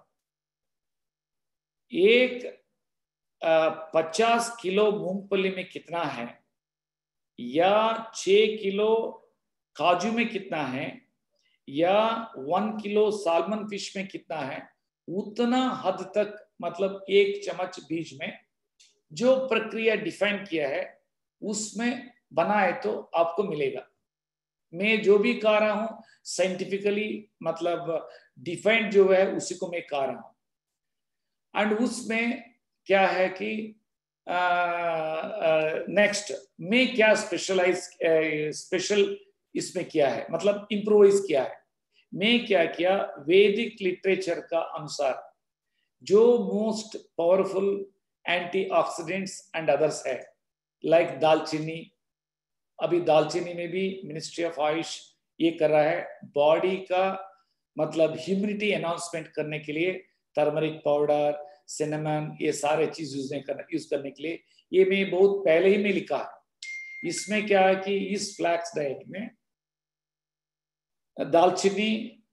एक पचास किलो मूंगफली में कितना है या छह किलो काजू में कितना है या वन किलो साल्मन फिश में कितना है, उतना हद तक मतलब एक चम्मच बीज में जो प्रक्रिया डिफाइन किया है उसमें बनाए तो आपको मिलेगा। मैं जो भी कह रहा हूं साइंटिफिकली मतलब डिफाइंड जो है उसी को मैं कह रहा हूं। एंड उसमें क्या है कि नेक्स्ट में क्या स्पेशलाइज स्पेशल इसमें किया है, मतलब इंप्रोवाइज किया है। मैं क्या किया, वैदिक लिटरेचर का अनुसार जो most powerful antioxidants and others है लाइक दालचीनी। अभी दालचीनी में भी मिनिस्ट्री ऑफ आयुष ये कर रहा है बॉडी का मतलब ह्यूमिडिटी एनहांसमेंट करने के लिए टर्मरिक पाउडर, सिनेमन, ये सारे चीज यूज करने यूज करने के लिए। ये मैं बहुत पहले ही में लिखा है। इसमें क्या है कि इस फ्लैक्स डाइट में दालचीनी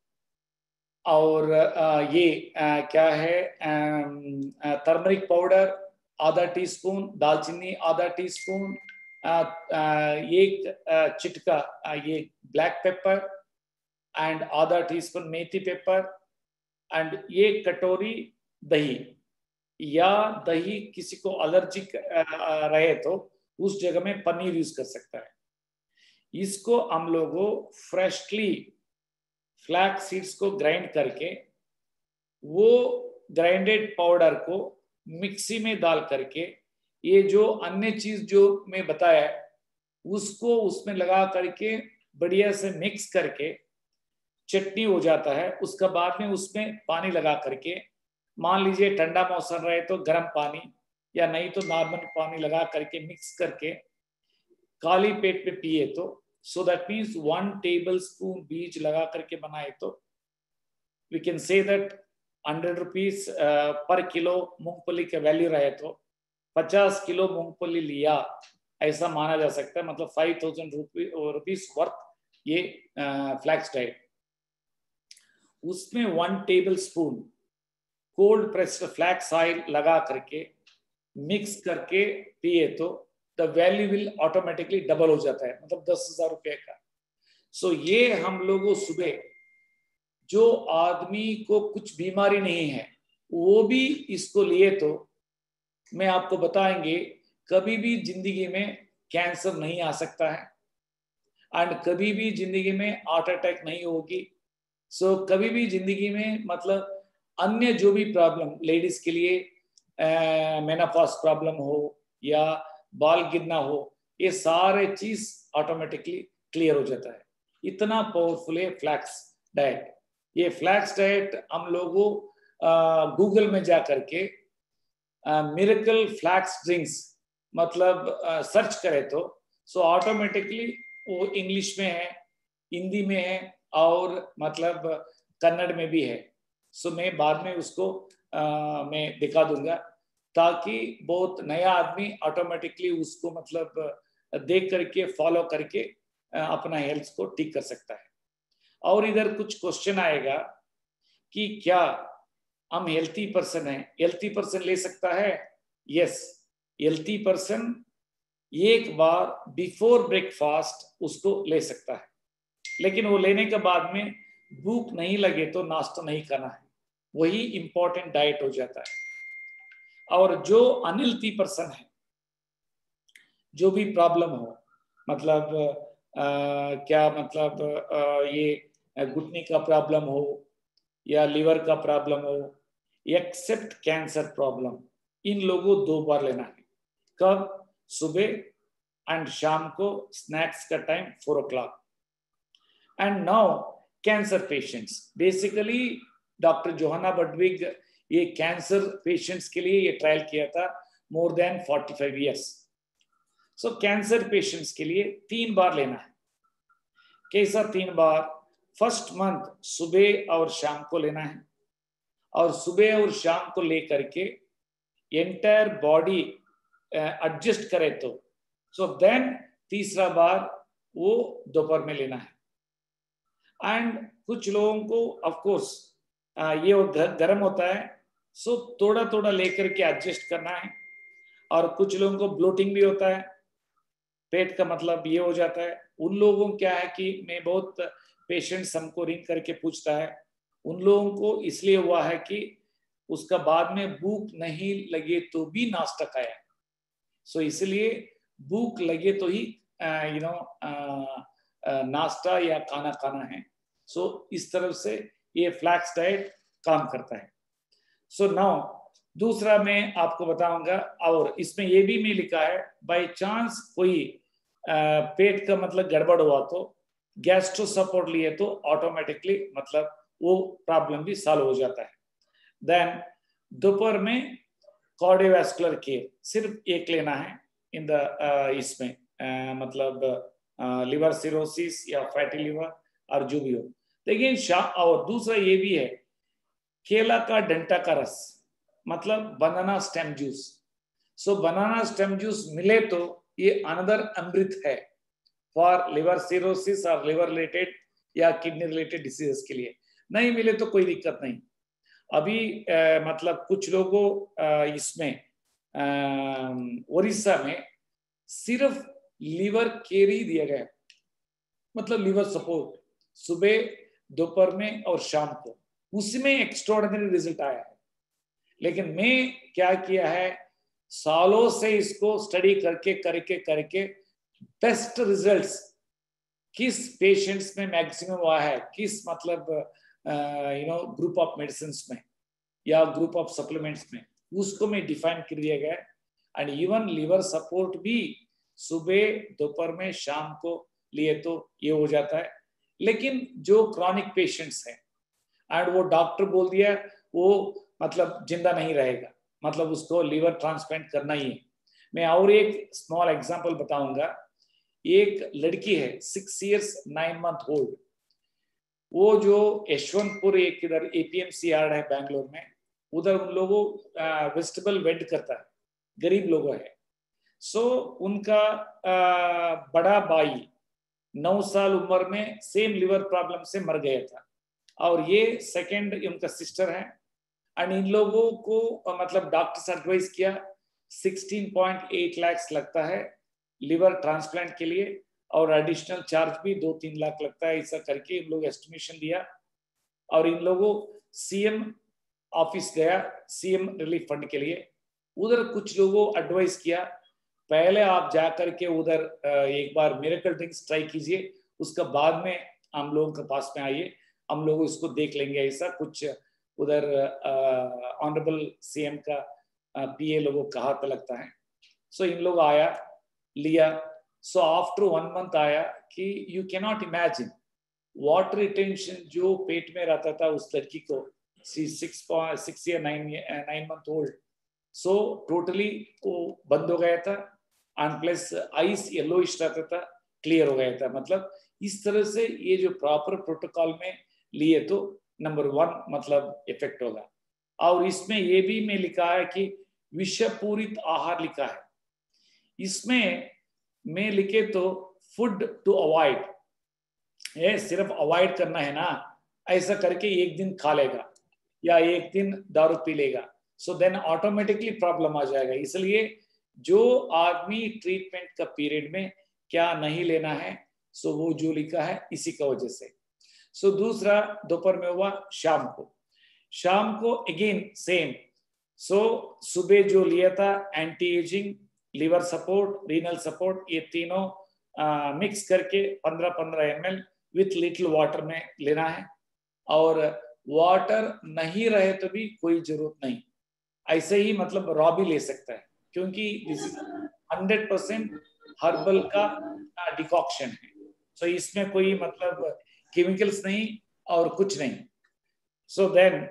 और ये क्या है टर्मरिक पाउडर आधा टीस्पून, दालचीनी आधा टीस्पून, एक चिटका ये ब्लैक पेपर एंड आधा टीस्पून मेथी पेपर एंड ये कटोरी दही, या दही किसी को एलर्जिक रहे तो उस जगह में पनीर यूज कर सकता है। इसको हम लोगों फ्रेशली फ्लैक्स सीड्स को ग्राइंड करके वो ग्राइंडेड पाउडर को मिक्सी में डाल करके ये जो अन्य चीज जो मैं बताया उसको उसमें लगा करके बढ़िया से मिक्स करके चटनी हो जाता है। उसका बाद में उसमें पानी लगा करके, मान लीजिए ठंडा मौसम रहे तो गर्म पानी या नहीं तो नॉर्मल पानी लगा करके मिक्स करके खाली पेट पे पिए तो so that means one tablespoon बीज लगा करके बनाए तो we can say that hundred rupees per kilo मूंगफली का वैल्यू रहे तो पचास किलो मूंगफली लिया ऐसा माना जा सकता है, मतलब फाइव थाउजेंड रुपीज वर्थ ये फ्लैक्स डाइट। उसमें one tablespoon cold pressed flax oil लगा करके मिक्स करके पिए तो the value will automatically double हो जाता है, मतलब दस हजार रुपये का। सो so, ये हम लोगों सुबह जो आदमी को कुछ बीमारी नहीं है वो भी इसको लिए तो मैं आपको बताएंगे कभी भी जिंदगी में कैंसर नहीं आ सकता है एंड कभी भी जिंदगी में हार्ट अटैक नहीं होगी। सो so, कभी भी जिंदगी में मतलब अन्य जो भी प्रॉब्लम लेडीज के लिए मेनोपॉज प्रॉब्लम हो या बाल गिरना हो, ये सारे चीज ऑटोमेटिकली क्लियर हो जाता है। इतना पावरफुल है फ्लैक्स डाइट। ये फ्लैक्स डाइट हम लोगों गूगल में जा करके मिरेकल फ्लैक्स ड्रिंक्स मतलब सर्च करें तो सो ऑटोमेटिकली वो इंग्लिश में है, हिंदी में है और मतलब कन्नड़ में भी है। सो मैं बाद में उसको आ, मैं दिखा दूंगा ताकि बहुत नया आदमी ऑटोमेटिकली उसको मतलब देख करके फॉलो करके अपना हेल्थ को ठीक कर सकता है। और इधर कुछ क्वेश्चन आएगा कि क्या हम हेल्थी पर्सन है, हेल्थी पर्सन ले सकता है? यस, हेल्थी पर्सन एक बार बिफोर ब्रेकफास्ट उसको ले सकता है, लेकिन वो लेने के बाद में भूख नहीं लगे तो नाश्ता नहीं करना है, वही इंपॉर्टेंट डाइट हो जाता है। और जो अनहेल्थी पर्सन है, जो भी प्रॉब्लम हो, मतलब आ, क्या मतलब आ, ये घुटने का प्रॉब्लम हो या लिवर का प्रॉब्लम हो, एक्सेप्ट कैंसर प्रॉब्लम, इन लोगों दो बार लेना है। कब? सुबह एंड शाम को स्नैक्स का time four o'clock. And now cancer patients, basically doctor Johanna Budwig ये कैंसर पेशेंट्स के लिए ये ट्रायल किया था more than forty five years. So cancer patients के लिए तीन बार लेना है। कैसा तीन बार? फर्स्ट मंथ सुबह और शाम को लेना है, और सुबह और शाम को लेकर के एंटायर बॉडी एडजस्ट करे तो सो देन तीसरा बार वो दोपहर में लेना है। एंड कुछ लोगों को ऑफ कोर्स ये गर्म होता है, सो थोड़ा थोड़ा लेकर के एडजस्ट करना है। और कुछ लोगों को ब्लोटिंग भी होता है, पेट का मतलब ये हो जाता है। उन लोगों को क्या है कि मैं बहुत पेशेंट्स हमको रिंग करके पूछता है, उन लोगों को इसलिए हुआ है कि उसका बाद में भूख नहीं लगे तो भी नाश्ता खाया। सो इसलिए भूख लगे तो ही यू नो नाश्ता या खाना खाना है। सो so, इस तरह से ये फ्लैक्स डाइट काम करता है। सो so, नाउ दूसरा मैं आपको बताऊंगा, और इसमें ये भी मैं लिखा है बाय चांस कोई आ, पेट का मतलब गड़बड़ हुआ तो गैस्ट्रो सपोर्ट लिए तो ऑटोमेटिकली मतलब वो प्रॉब्लम भी सॉल्व हो जाता है। देन दोपहर में कार्डियोवैस्कुलर केयर सिर्फ एक लेना है इन द इसमें uh, मतलब लिवर uh, सिरोसिस या फैटी लिवर और जो भी हो। लेकिन और दूसरा ये भी है केला का डंटा का रस, मतलब banana stem juice. So banana stem juice मिले तो ये अनदर अमृत है फॉर लिवर सिरोसिस और लिवर रिलेटेड या किडनी रिलेटेड डिसीजेस के लिए। नहीं मिले तो कोई दिक्कत नहीं। अभी आ, मतलब कुछ लोगों आ, इसमें उड़ीसा में सिर्फ लिवर केयर ही दिया गया, मतलब लिवर सपोर्ट सुबह दोपहर में और शाम को, उसमें एक्स्ट्राऑर्डिनरी रिजल्ट आया है। लेकिन मैं क्या किया है, सालों से इसको स्टडी करके करके करके बेस्ट रिजल्ट्स किस पेशेंट्स में मैक्सिमम हुआ है, किस मतलब you know group of medicine में या ग्रुप ऑफ सप्लीमेंट्स में, उसको मैं डिफाइन कर दिया गया। एंड इवन लिवर सपोर्ट भी सुबह दोपहर में शाम को लिए तो ये हो जाता है। लेकिन जो क्रॉनिक पेशेंट्स हैं एंड वो डॉक्टर बोल दिया वो मतलब जिंदा नहीं रहेगा, मतलब उसको लिवर ट्रांसप्लांट करना ही है। मैं और एक स्मॉल एग्जांपल बताऊंगा। एक लड़की है six years nine month old, वो जो यशवंतपुर एक इधर एपीएमसी यार्ड है बैंगलोर में, उधर उन लोगों वेजिटेबल वेंड करता है, गरीब लोगों है। सो so, उनका आ, बड़ा भाई नौ साल उम्र में सेम लिवर प्रॉब्लम से मर गया था, और ये सेकंड उनका सिस्टर है। एंड इन लोगों को मतलब डॉक्टर्स एडवाइस किया सोलह पॉइंट आठ लाख लगता है लिवर ट्रांसप्लांट के लिए, और एडिशनल चार्ज भी दो तीन लाख लगता है, ऐसा करके इन लोग एस्टिमेशन दिया। और इन लोगों सीएम ऑफिस गया सीएम रिलीफ फंड के लिए, उधर कुछ लोगों एडवाइस किया पहले आप जाकर के उधर एक बार मिरेकल ड्रिंक्स ट्राई कीजिए, उसका बाद में हम लोगों के पास में आइए, हम लोग इसको देख लेंगे, ऐसा कुछ उधर ऑनरेबल सीएम का पीए लोगों कहा तो लगता है। सो so, इन लोग आया लिया। सो आफ्टर वन मंथ आया कि you can not imagine water retention जो पेट में रहता था उस लड़की को, सिक्स सिक्स या nine nine month old, so totally वो बंद हो गया था, एंड प्लस आइस येलोइश रहता था, क्लियर हो गया था। मतलब इस तरह से ये जो प्रॉपर प्रोटोकॉल में लिए तो नंबर वन मतलब इफेक्ट होगा। और इसमें ये भी में लिखा है कि विषपूरित आहार लिखा है, इसमें में लिखे तो फूड टू अवॉइड, ये सिर्फ अवॉइड करना है ना, ऐसा करके एक दिन खा लेगा या एक दिन दारू पी लेगा, सो देन ऑटोमेटिकली प्रॉब्लम आ जाएगा। इसलिए जो आदमी ट्रीटमेंट का पीरियड में क्या नहीं लेना है, सो वो जो लिखा है इसी का वजह से। सो दूसरा दोपहर में हुआ, शाम को शाम को अगेन सेम। सो सुबह जो लिया था anti ageing, liver support, renal support, ये तीनों आ, मिक्स करके पंद्रह पंद्रह M L with little water में लेना है। और वाटर नहीं रहे तो भी कोई जरूरत नहीं, ऐसे ही मतलब रॉ भी ले सकता है, क्योंकि this is hundred percent herbal का डिकॉक्शन है। सो so, इसमें कोई मतलब केमिकल्स नहीं और कुछ नहीं। सो so देन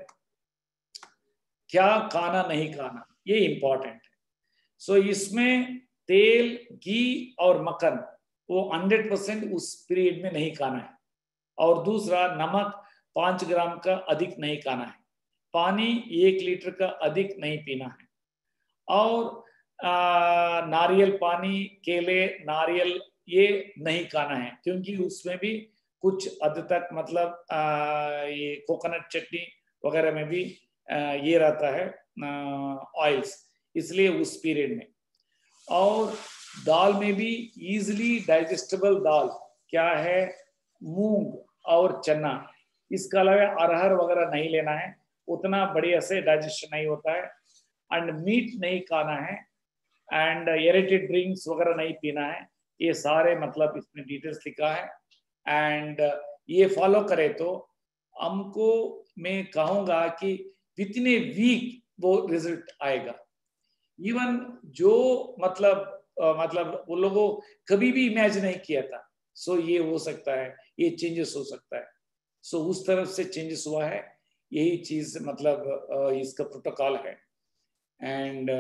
क्या खाना नहीं खाना ये इंपॉर्टेंट है। सो so, इसमें तेल, घी और मक्खन वो हंड्रेड परसेंट उस पीरियड में नहीं खाना है। और दूसरा, नमक पांच ग्राम का अधिक नहीं खाना है, पानी एक लीटर का अधिक नहीं पीना है, और आ, नारियल पानी, केले, नारियल ये नहीं खाना है, क्योंकि उसमें भी कुछ हद तक मतलब आ, ये कोकोनट चटनी वगैरह में भी आ, ये रहता है ऑयल्स, इसलिए उस पीरियड में। और दाल में भी इजीली डाइजेस्टेबल दाल क्या है, मूंग और चना, इसके अलावा अरहर वगैरह नहीं लेना है, उतना बढ़िया से डाइजेशन नहीं होता है। एंड मीट नहीं खाना है, एंड एरेटेड ड्रिंक्स वगैरह नहीं पीना है, ये सारे मतलब इसमें डिटेल्स लिखा है। एंड ये फॉलो करे तो हमको मैं कहूँगा कि विथिन ए वीक वो रिजल्ट आएगा। इवन जो मतलब आ, मतलब वो लोगों कभी भी इमेजिन नहीं किया था, सो ये हो सकता है, ये चेंजेस हो सकता है। सो उस तरफ से चेंजेस हुआ है, यही चीज मतलब इसका प्रोटोकॉल है। एंड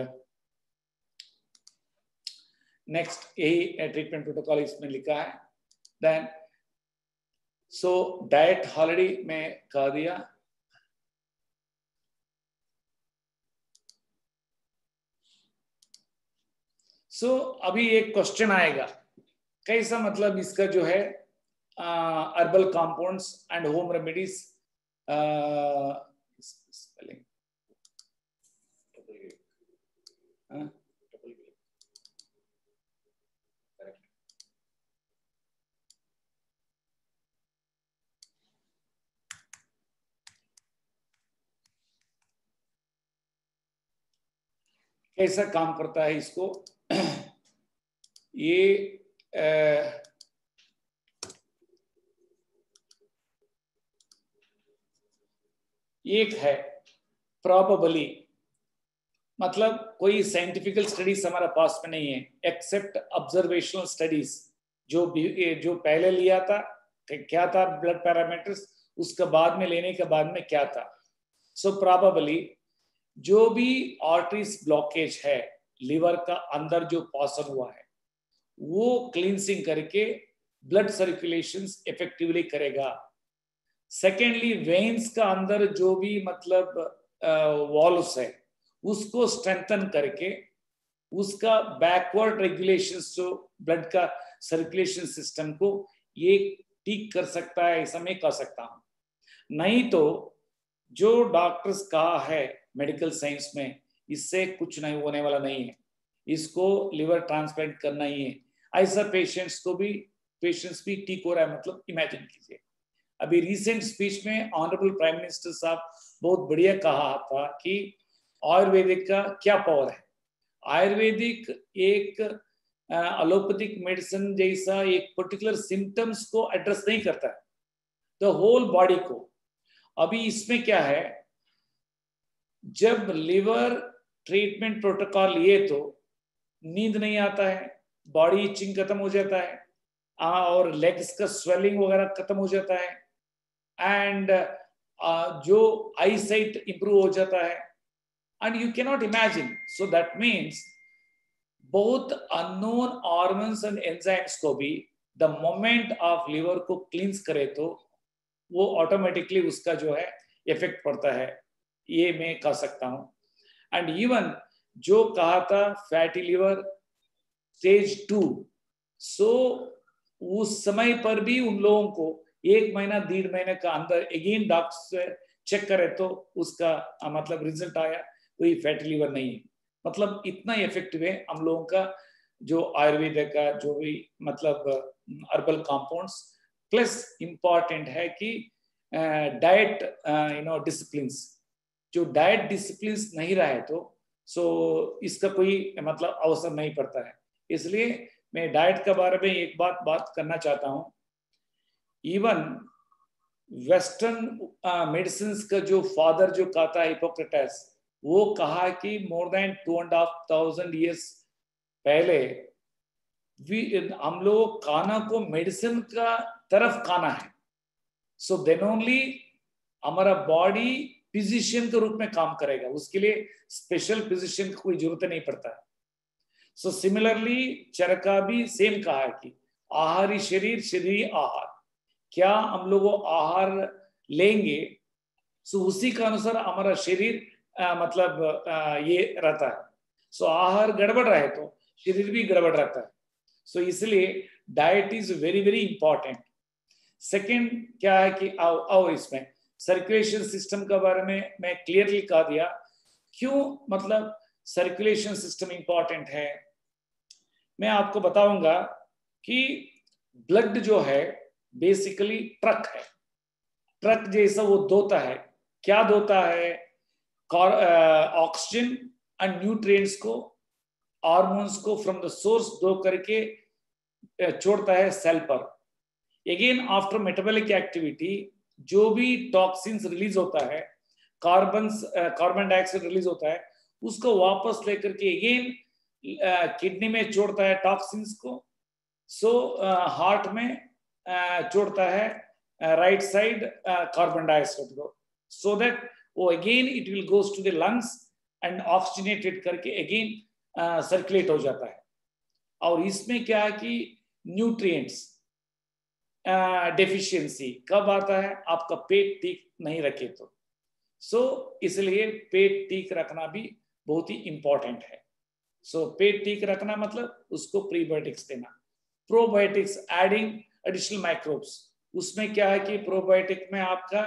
नेक्स्ट यही ट्रीटमेंट प्रोटोकॉल इसमें लिखा है। देन सो डाइट ऑलरेडी मैं कह दिया। सो so, अभी एक क्वेश्चन आएगा, कैसा मतलब इसका जो है herbal compounds and home remedies spelling कैसा काम करता है इसको ये आ, एक है प्रॉबेबली, मतलब कोई साइंटिफिकल स्टडीज हमारा पास में नहीं है एक्सेप्ट ऑब्जर्वेशनल स्टडीज। जो जो पहले लिया था क्या था ब्लड पैरामीटर्स, उसके बाद में लेने के बाद में क्या था। सो प्रॉबेबली जो भी आर्टरीज ब्लॉकेज है लिवर का अंदर जो पॉसन हुआ है वो क्लींसिंग करके ब्लड सर्कुलेशन इफेक्टिवली करेगा। सेकेंडली वेन्स का अंदर जो भी मतलब वॉल्व्स है उसको स्ट्रेंथन करके उसका बैकवर्ड रेगुलेशंस जो ब्लड का सर्कुलेशन सिस्टम को ये ठीक कर सकता है, ऐसा मैं कह सकता हूँ। नहीं तो जो डॉक्टर्स कहा है मेडिकल साइंस में, इससे कुछ नहीं होने वाला नहीं है। इसको लिवर ट्रांसप्लांट करना ही है। ऐसा पेशेंट्स को भी पेशेंट्स भी ठीक हो रहा है। मतलब इमेजिन कीजिए, अभी रिसेंट स्पीच में ऑनरेबल प्राइम मिनिस्टर साहब बहुत बढ़िया कहा था कि आयुर्वेदिक का क्या पावर है। आयुर्वेदिक एक एलोपैथिक मेडिसिन जैसा एक पर्टिकुलर सिम्टम्स को एड्रेस नहीं करता है, द होल बॉडी को। अभी इसमें क्या है, जब लिवर ट्रीटमेंट प्रोटोकॉल लिए तो नींद नहीं आता है, बॉडी इचिंग खत्म हो जाता है, और लेग्स का स्वेलिंग वगैरह खत्म हो जाता है, एंड uh, जो आई साइट इंप्रूव हो जाता है, and you can not imagine. So that means बहुत अननोन ऑर्गन्स एंड एंजाइम्स को भी द मोमेंट ऑफ लिवर को क्लींस करे तो वो ऑटोमेटिकली उसका जो है इफेक्ट पड़ता है, ये मैं कह सकता हूं। एंड इवन जो कहा था fatty liver stage two, so उस समय पर भी उन लोगों को एक महीना डेढ़ महीने का अंदर अगेन डॉक्टर से चेक करे तो उसका मतलब रिजल्ट आया कोई फैटी लिवर नहीं है। मतलब इतना इफेक्टिव है हम लोगों का जो आयुर्वेद का जो भी मतलब हर्बल कंपाउंड्स। प्लस इम्पॉर्टेंट है कि डाइट यू नो डिसिप्लिन्स, जो डाइट डिसिप्लिन्स नहीं रहे तो सो इसका कोई मतलब अवसर नहीं पड़ता है। इसलिए मैं डाइट के बारे में एक बात बात करना चाहता हूँ। इवन वेस्टर्न मेडिसिन का जो फादर जो कहा था हिपोक्रेटस, वो कहा कि more than two and half thousand years पहले हम लोग खाना को मेडिसिन का तरफ खाना है। सो देन ओनली हमारा बॉडी फिजिशियन के रूप में काम करेगा, उसके लिए स्पेशल फिजिशियन की कोई जरूरत नहीं पड़ता है। सो सिमिलरली चरका भी सेम कहा है कि आहारी शरीर शरीरी आहार, क्या हम लोग आहार लेंगे सो उसी का अनुसार हमारा शरीर आ, मतलब आ, ये रहता है। सो आहार गड़बड़ रहे तो शरीर भी गड़बड़ रहता है। सो इसलिए diet is very very important. Second क्या है कि आओ आओ इसमें सर्कुलेशन सिस्टम के बारे में मैं क्लियरली कह दिया क्यों मतलब सर्कुलेशन सिस्टम इंपॉर्टेंट है। मैं आपको बताऊंगा कि ब्लड जो है बेसिकली ट्रक है, ट्रक जैसा वो धोता है। क्या धोता है? ऑक्सीजन एंड न्यूट्रिएंट्स को, हार्मोन्स को फ्रॉम द सोर्स धो करके छोड़ता है सेल पर। अगेन आफ्टर मेटाबॉलिक एक्टिविटी जो भी टॉक्सिन्स रिलीज होता है, कार्बन कार्बन डाइऑक्साइड रिलीज होता है, उसको वापस लेकर के अगेन किडनी में छोड़ता है टॉक्सिन्स को। सो हार्ट में छोड़ता है राइट साइड कार्बन डाइऑक्साइड को, सो दैट वो again it will goes to the lungs and oxygenated करके अगेन सर्कुलेट हो जाता है। और इसमें क्या है कि न्यूट्रिएंट्स डेफिशिएंसी कब आता है? आपका पेट ठीक नहीं रखे तो। सो so, इसलिए पेट ठीक रखना भी बहुत ही इंपॉर्टेंट है। सो so, पेट ठीक रखना मतलब उसको प्रीबायोटिक्स देना, प्रोबायोटिक्स एडिंग एडिशनल माइक्रोब्स। उसमें क्या है कि प्रोबायोटिक में आपका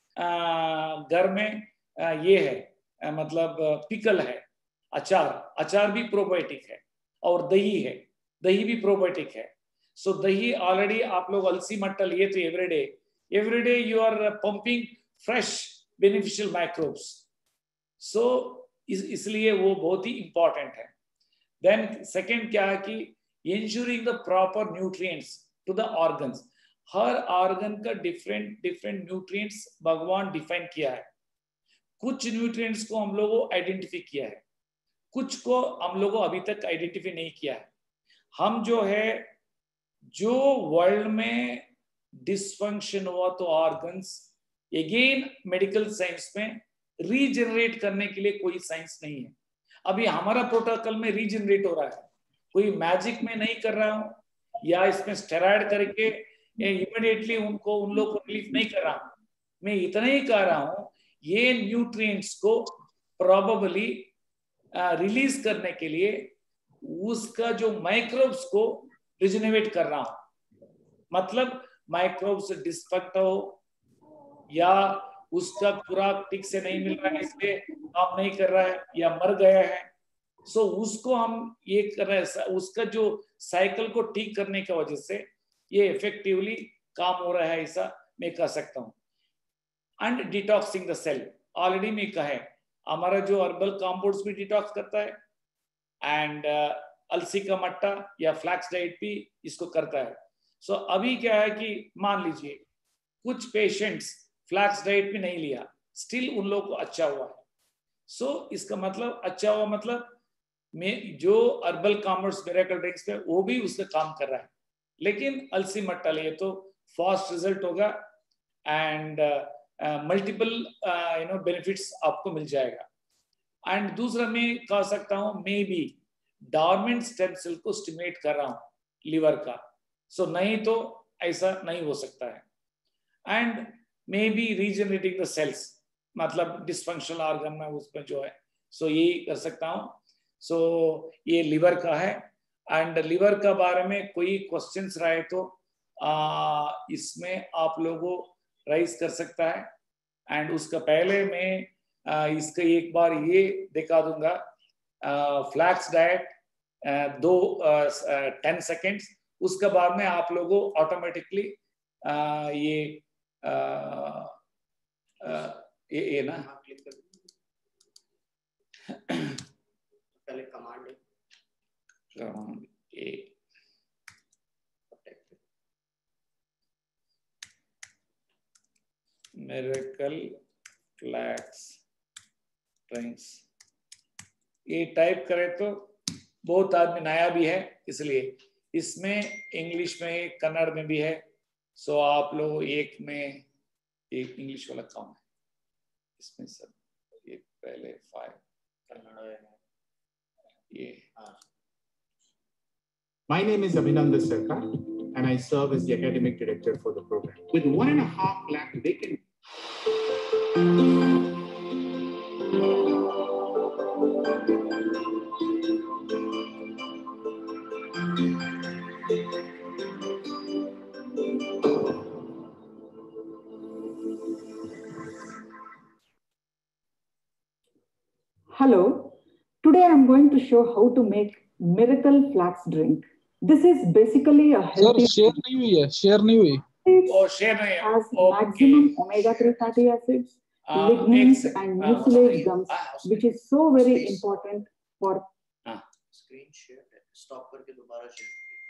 घर में आ, ये है आ, मतलब पिकल है, अचार, अचार भी प्रोबायोटिक है, और दही है, दही भी प्रोबायोटिक है। सो so, दही ऑलरेडी आप लोग अलसी मट्टा लिए तो everyday everyday you are pumping fresh beneficial microbes. So इसलिए वो बहुत ही इंपॉर्टेंट है। देन सेकेंड क्या है कि ensuring the proper nutrients to the organs. हर ऑर्गन का डिफरेंट डिफरेंट न्यूट्रिएंट्स भगवान डिफाइन किया है। कुछ न्यूट्रिएंट्स को हम लोगों आइडेंटिफाई किया है, कुछ को हम लोगों अभी तक आइडेंटिफाई नहीं किया है। हम जो है जो वर्ल्ड में डिसफंक्शन हुआ तो ऑर्गन्स अगेन मेडिकल साइंस में रीजनरेट करने के लिए कोई साइंस नहीं है। अभी हमारा प्रोटोकॉल में रीजनरेट हो रहा है, कोई मैजिक में नहीं कर रहा हूं या इसमें स्टेरॉइड करके इमीडिएटली उनको उन लोग को रिलीफ नहीं कर रहा हूं। मैं इतना ही कह रहा हूं, ये न्यूट्रिएंट्स को प्रोबेबली रिलीज करने के लिए उसका जो माइक्रोब्स को रिजनरेट कर रहा हूं। मतलब माइक्रोब्स डिस्ट्रक्ट हो या उसका खुराक ठीक से नहीं मिल रहा है इसलिए काम नहीं कर रहा है या मर गया है, सो so, उसको हम ये कर रहे हैं, उसका जो साइकिल को ठीक करने की वजह से ये इफेक्टिवली काम हो रहा है, ऐसा मैं कह सकता हूँ। And detoxing the cell, already मैं कहा हमारा जो हर्बल कंपाउंड्स भी डिटॉक्स करता है एंड uh, अलसी का मट्टा या फ्लैक्स डाइट भी इसको करता है। सो so, अभी क्या है कि मान लीजिए कुछ पेशेंट्स फ्लैक्स डाइट भी नहीं लिया, स्टिल उन लोगों को अच्छा हुआ है। सो so, इसका मतलब अच्छा हुआ मतलब में जो हर्बल कॉमर्स मिरेकल ड्रिंक्स पे वो भी उसका काम कर रहा है, लेकिन अलसी मट्टा लिए तो फास्ट रिजल्ट होगा and multiple you know benefits आपको मिल जाएगा। एंड दूसरा मैं कह सकता हूँ may be dormant stem cell को स्टिमुलेट कर रहा हूँ लिवर का, सो so, नहीं तो ऐसा नहीं हो सकता है। And may be regenerating the cells, मतलब डिस्फंक्शनल ऑर्गन में उसमें जो है, सो so, यही कर सकता हूँ। सो so, ये लिवर का है। एंड लिवर का बारे में कोई क्वेश्चंस रहे तो आ, इसमें आप लोगों राइज कर सकता है। एंड उसका पहले मैं आ, इसका एक बार ये दिखा दूंगा, फ्लैक्स डाइट दो टेन सेकेंड्स, उसके बाद में आप लोगों ऑटोमेटिकली ये आ, आ, ये, ये ना पहले command a miracle flax drinks ये टाइप करें तो बहुत आदमी नया भी है, इसलिए इसमें इंग्लिश में कन्नड़ में भी है। सो आप लोग एक में एक इंग्लिश वाला काम है इसमें सब, ये पहले फाइव कन्नड़ है ये। My name is Abhinandan Sarkar, and I serve as the academic director for the program. With one and a half lakh vacant. Hello, today I am going to show how to make miracle flax drink. This is basically a healthy. Sir, share नहीं हुई है, share नहीं हुई. Oh, share नहीं है. Has Okay. maximum omega three fatty acids, Uh, lignins, एक and uh, mucilage gums, ah, which is so very important for. Screen share stop करके दोबारा share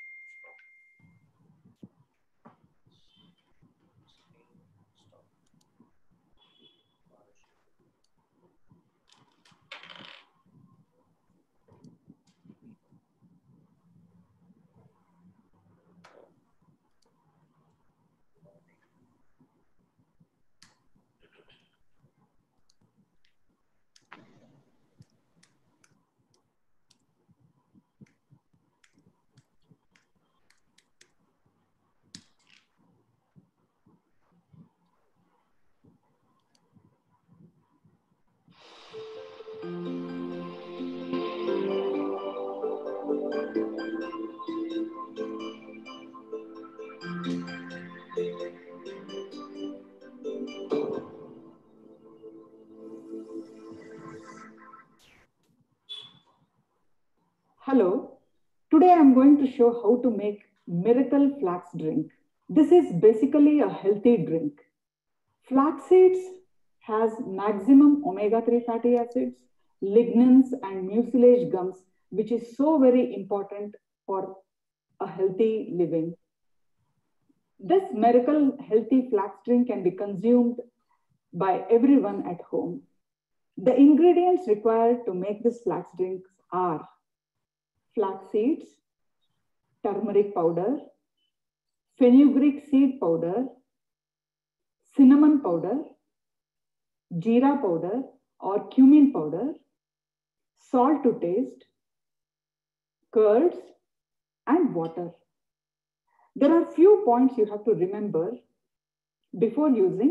Hello, today I am going to show how to make miracle flax drink. This is basically a healthy drink. Flax seeds has maximum omega three fatty acids, lignins, and mucilage gums, which is so very important for a healthy living. This miracle healthy flax drink can be consumed by everyone at home. The ingredients required to make this flax drink are flax seeds, turmeric powder, fenugreek seed powder, cinnamon powder, jeera powder or cumin powder, salt to taste, curds, and water. There are few points you have to remember before using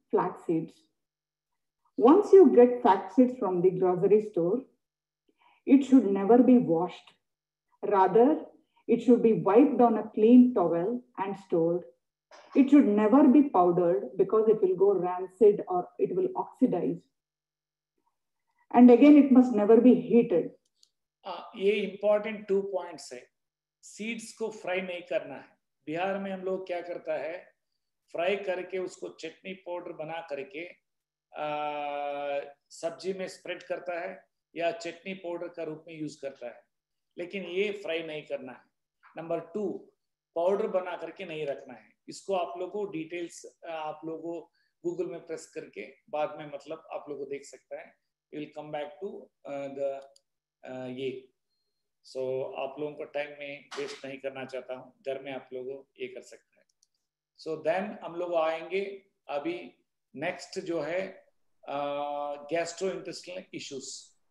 flax seeds. Once you get flax seeds from the grocery store, it should never be washed. Rather, it should be wiped on a clean towel and stored. It should never be powdered because it will go rancid or it will oxidize. And again, it must never be heated. uh, ये important two points है. सीड्स को फ्राई नहीं करना है. बिहार में हम लोग क्या करता है, फ्राई करके उसको चटनी पाउडर बना करके आ, सब्जी में स्प्रेड करता है या चटनी पाउडर का रूप में यूज करता है, लेकिन ये फ्राई नहीं करना है. नंबर टू, पाउडर बना करके नहीं रखना है. इसको आप लोगों को डिटेल्स आप लोगों को गूगल में प्रेस करके बाद में मतलब आप लोगों को देख सकता है. Will come back to the ये. सो so, आप लोगों को टाइम में वेस्ट नहीं करना चाहता हूँ, घर में आप लोगों ये कर सकते हैं. सो so, देन हम लोग आएंगे अभी नेक्स्ट जो है गैस्ट्रो इंटेस्टाइनल इश्यूज.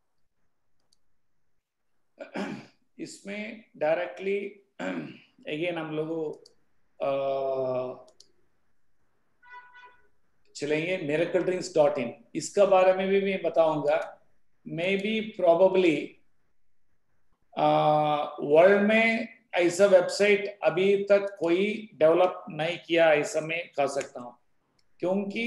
इसमें डायरेक्टली अगेन हम लोगों चलेंगे मिरेकल ड्रिंक्स डॉट इन. इसका बारे में भी मैं बताऊंगा. मे बी प्रोबेबली वर्ल्ड में ऐसा वेबसाइट अभी तक कोई डेवलप नहीं किया, ऐसा मैं कह सकता हूं, क्योंकि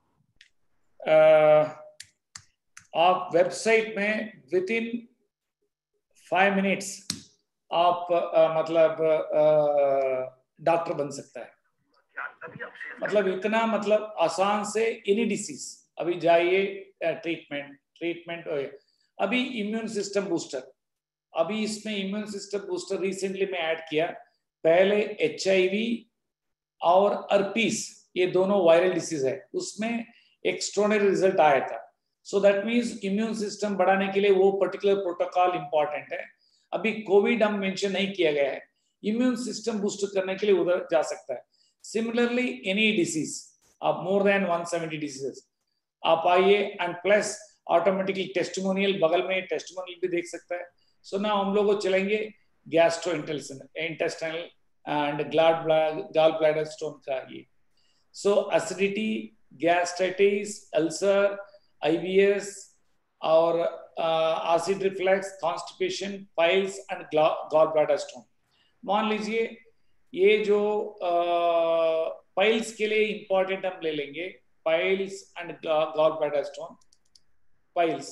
uh, आप वेबसाइट में विद इन फाइव मिनट्स आप uh, मतलब डॉक्टर uh, बन सकता है. मतलब इतना मतलब आसान से एनी डिसीज अभी जाइए ट्रीटमेंट ट्रीटमेंट हो. अभी इम्यून सिस्टम बूस्टर, अभी इसमें इम्यून सिस्टम बूस्टर रिसेंटली में ऐड किया. पहले एच आई वी और अर्पीस, ये दोनों वायरल डिसीज है, उसमें एक्स्ट्राऑर्डिनरी रिजल्ट आया था. So that means immune system बढ़ाने के लिए वो पर्टिकुलर प्रोटोकॉल इंपॉर्टेंट है. अभी कोविड हम मेंशन नहीं किया गया है, इम्यून सिस्टम बूस्ट करने के लिए उधर जा सकता है. सिमिलरली एनी डिसीज, आप more than one seventy diseases आप आइए एंड प्लस ऑटोमेटिकली टेस्टिमोनियल, बगल में टेस्टिमोनियल भी देख सकता है. सो ना हम लोग चलेंगे gastro intestinal and gall bladder stone का ये. So acidity, gastritis, ulcer, IBS और acid reflux, constipation, piles and gall bladder stone. मान लीजिए ये जो पाइल्स के लिए इंपॉर्टेंट हम ले लेंगे, piles and gall bladder stone. Piles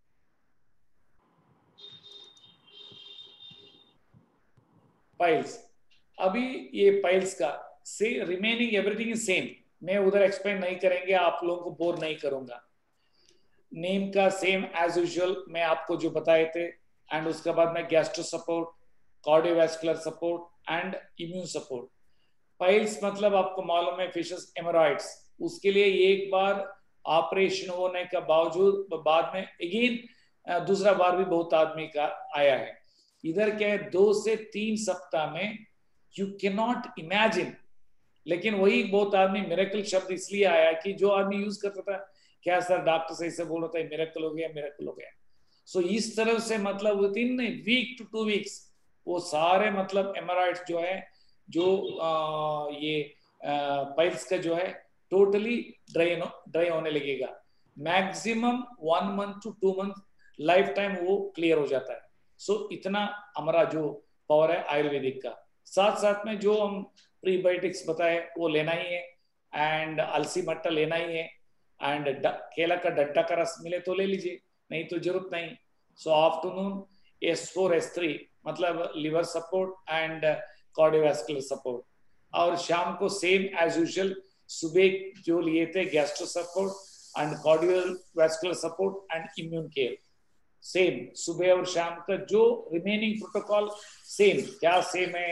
piles अभी ये पाइल्स का से रिमेनिंग एवरीथिंग इज सेम. मैं उधर एक्सप्लेन नहीं करेंगे, आप लोगों को बोर नहीं करूंगा. नेम का सेम एज यूजुअल मैं आपको जो बताए थे. एंड उसके बाद में gastro support, cardiovascular support and immune support. Piles मतलब आपको मालूम है फिशस हेमोरॉइड्स, उसके लिए एक बार ऑपरेशन होने का बावजूद बाद में अगेन दूसरा बार भी बहुत आदमी का आया है. इधर क्या है, दो से तीन सप्ताह में यू कैन नॉट इमेजिन. लेकिन वही बहुत आदमी मिरेकल शब्द इसलिए आया कि जो आदमी यूज करता था, क्या सर डॉक्टर सही से बोल रहा था मिरेकल हो गया मिरेकल हो गया. सो so, इस तरह से मतलब within week two two weeks वो सारे मतलब हेमोरॉइड्स जो है जो आ, ये पाइल्स का जो है टोटली ड्राई ड्राई होने लगेगा. Maximum one month two two month life time वो क्लियर हो जाता है. सो so, इतना हमारा जो पावर है आयुर्वेदिक का. साथ साथ में जो हम प्रीबायोटिक्स बताए वो लेना ही है, एंड अलसी मट्टा लेना ही है, एंड केला का डंडा का रस मिले तो ले लीजिए, नहीं तो जरूरत नहीं. So afternoon S four S three मतलब liver support and cardiovascular support, और शाम को सेम एज यूजुअल सुबह जो लिए थे gastro support and cardiovascular support and immune care. Same सुबह और शाम का जो रिमेनिंग प्रोटोकॉल सेम. क्या सेम है,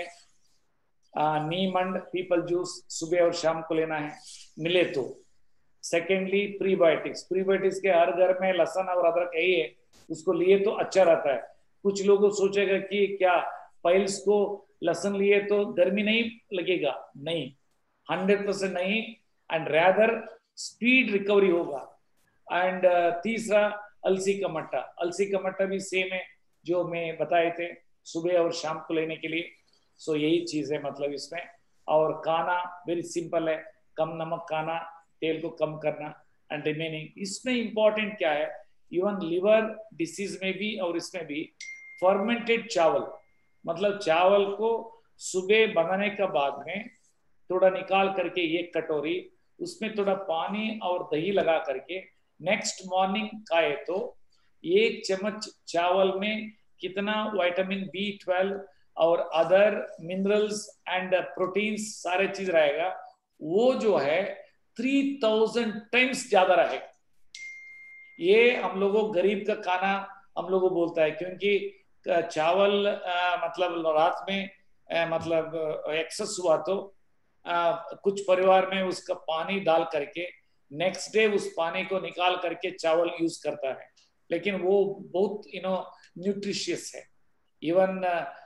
नीम एंड पीपल जूस सुबह और शाम को लेना है मिले तो. सेकेंडली प्रीबायोटिक्स, प्रीबायोटिक्स के हर घर में लहसुन और अदरक यही है, उसको लिए तो अच्छा रहता है. कुछ लोगों सोचेगा कि क्या पाइल्स को लहसुन लिए तो गर्मी नहीं लगेगा, नहीं, हंड्रेड परसेंट नहीं, एंड रैदर स्पीड रिकवरी होगा. एंड uh, तीसरा अलसी का मट्टा, अलसी का मट्टा भी सेम है जो मैं बताए थे सुबह और शाम को लेने के लिए. सो so, यही चीज है मतलब इसमें. और खाना वेरी सिंपल है, कम नमक खाना, तेल को कम करना एंड रिमेनिंग। इसमें इंपॉर्टेंट क्या है, इवन लिवर डिसीज में भी और इसमें भी फर्मेंटेड चावल, मतलब चावल को सुबह बनाने के बाद में थोड़ा निकाल करके एक कटोरी उसमें थोड़ा पानी और दही लगा करके नेक्स्ट मॉर्निंग खाए तो एक चम्मच चावल में कितना विटामिन बी ट्वेल्व और अदर मिनरल्स एंड प्रोटीन्स सारे चीज रहेगा, वो जो है थ्री थाउजेंड टाइम्स ज्यादा रहेगा। ये हम लोगों गरीब का खाना हम लोगों बोलता है, क्योंकि चावल आ, मतलब रात में आ, मतलब एक्सेस हुआ तो आ, कुछ परिवार में उसका पानी डाल करके नेक्स्ट डे उस पानी को निकाल करके चावल यूज करता है, लेकिन वो बहुत यू नो न्यूट्रिशियस है। इवन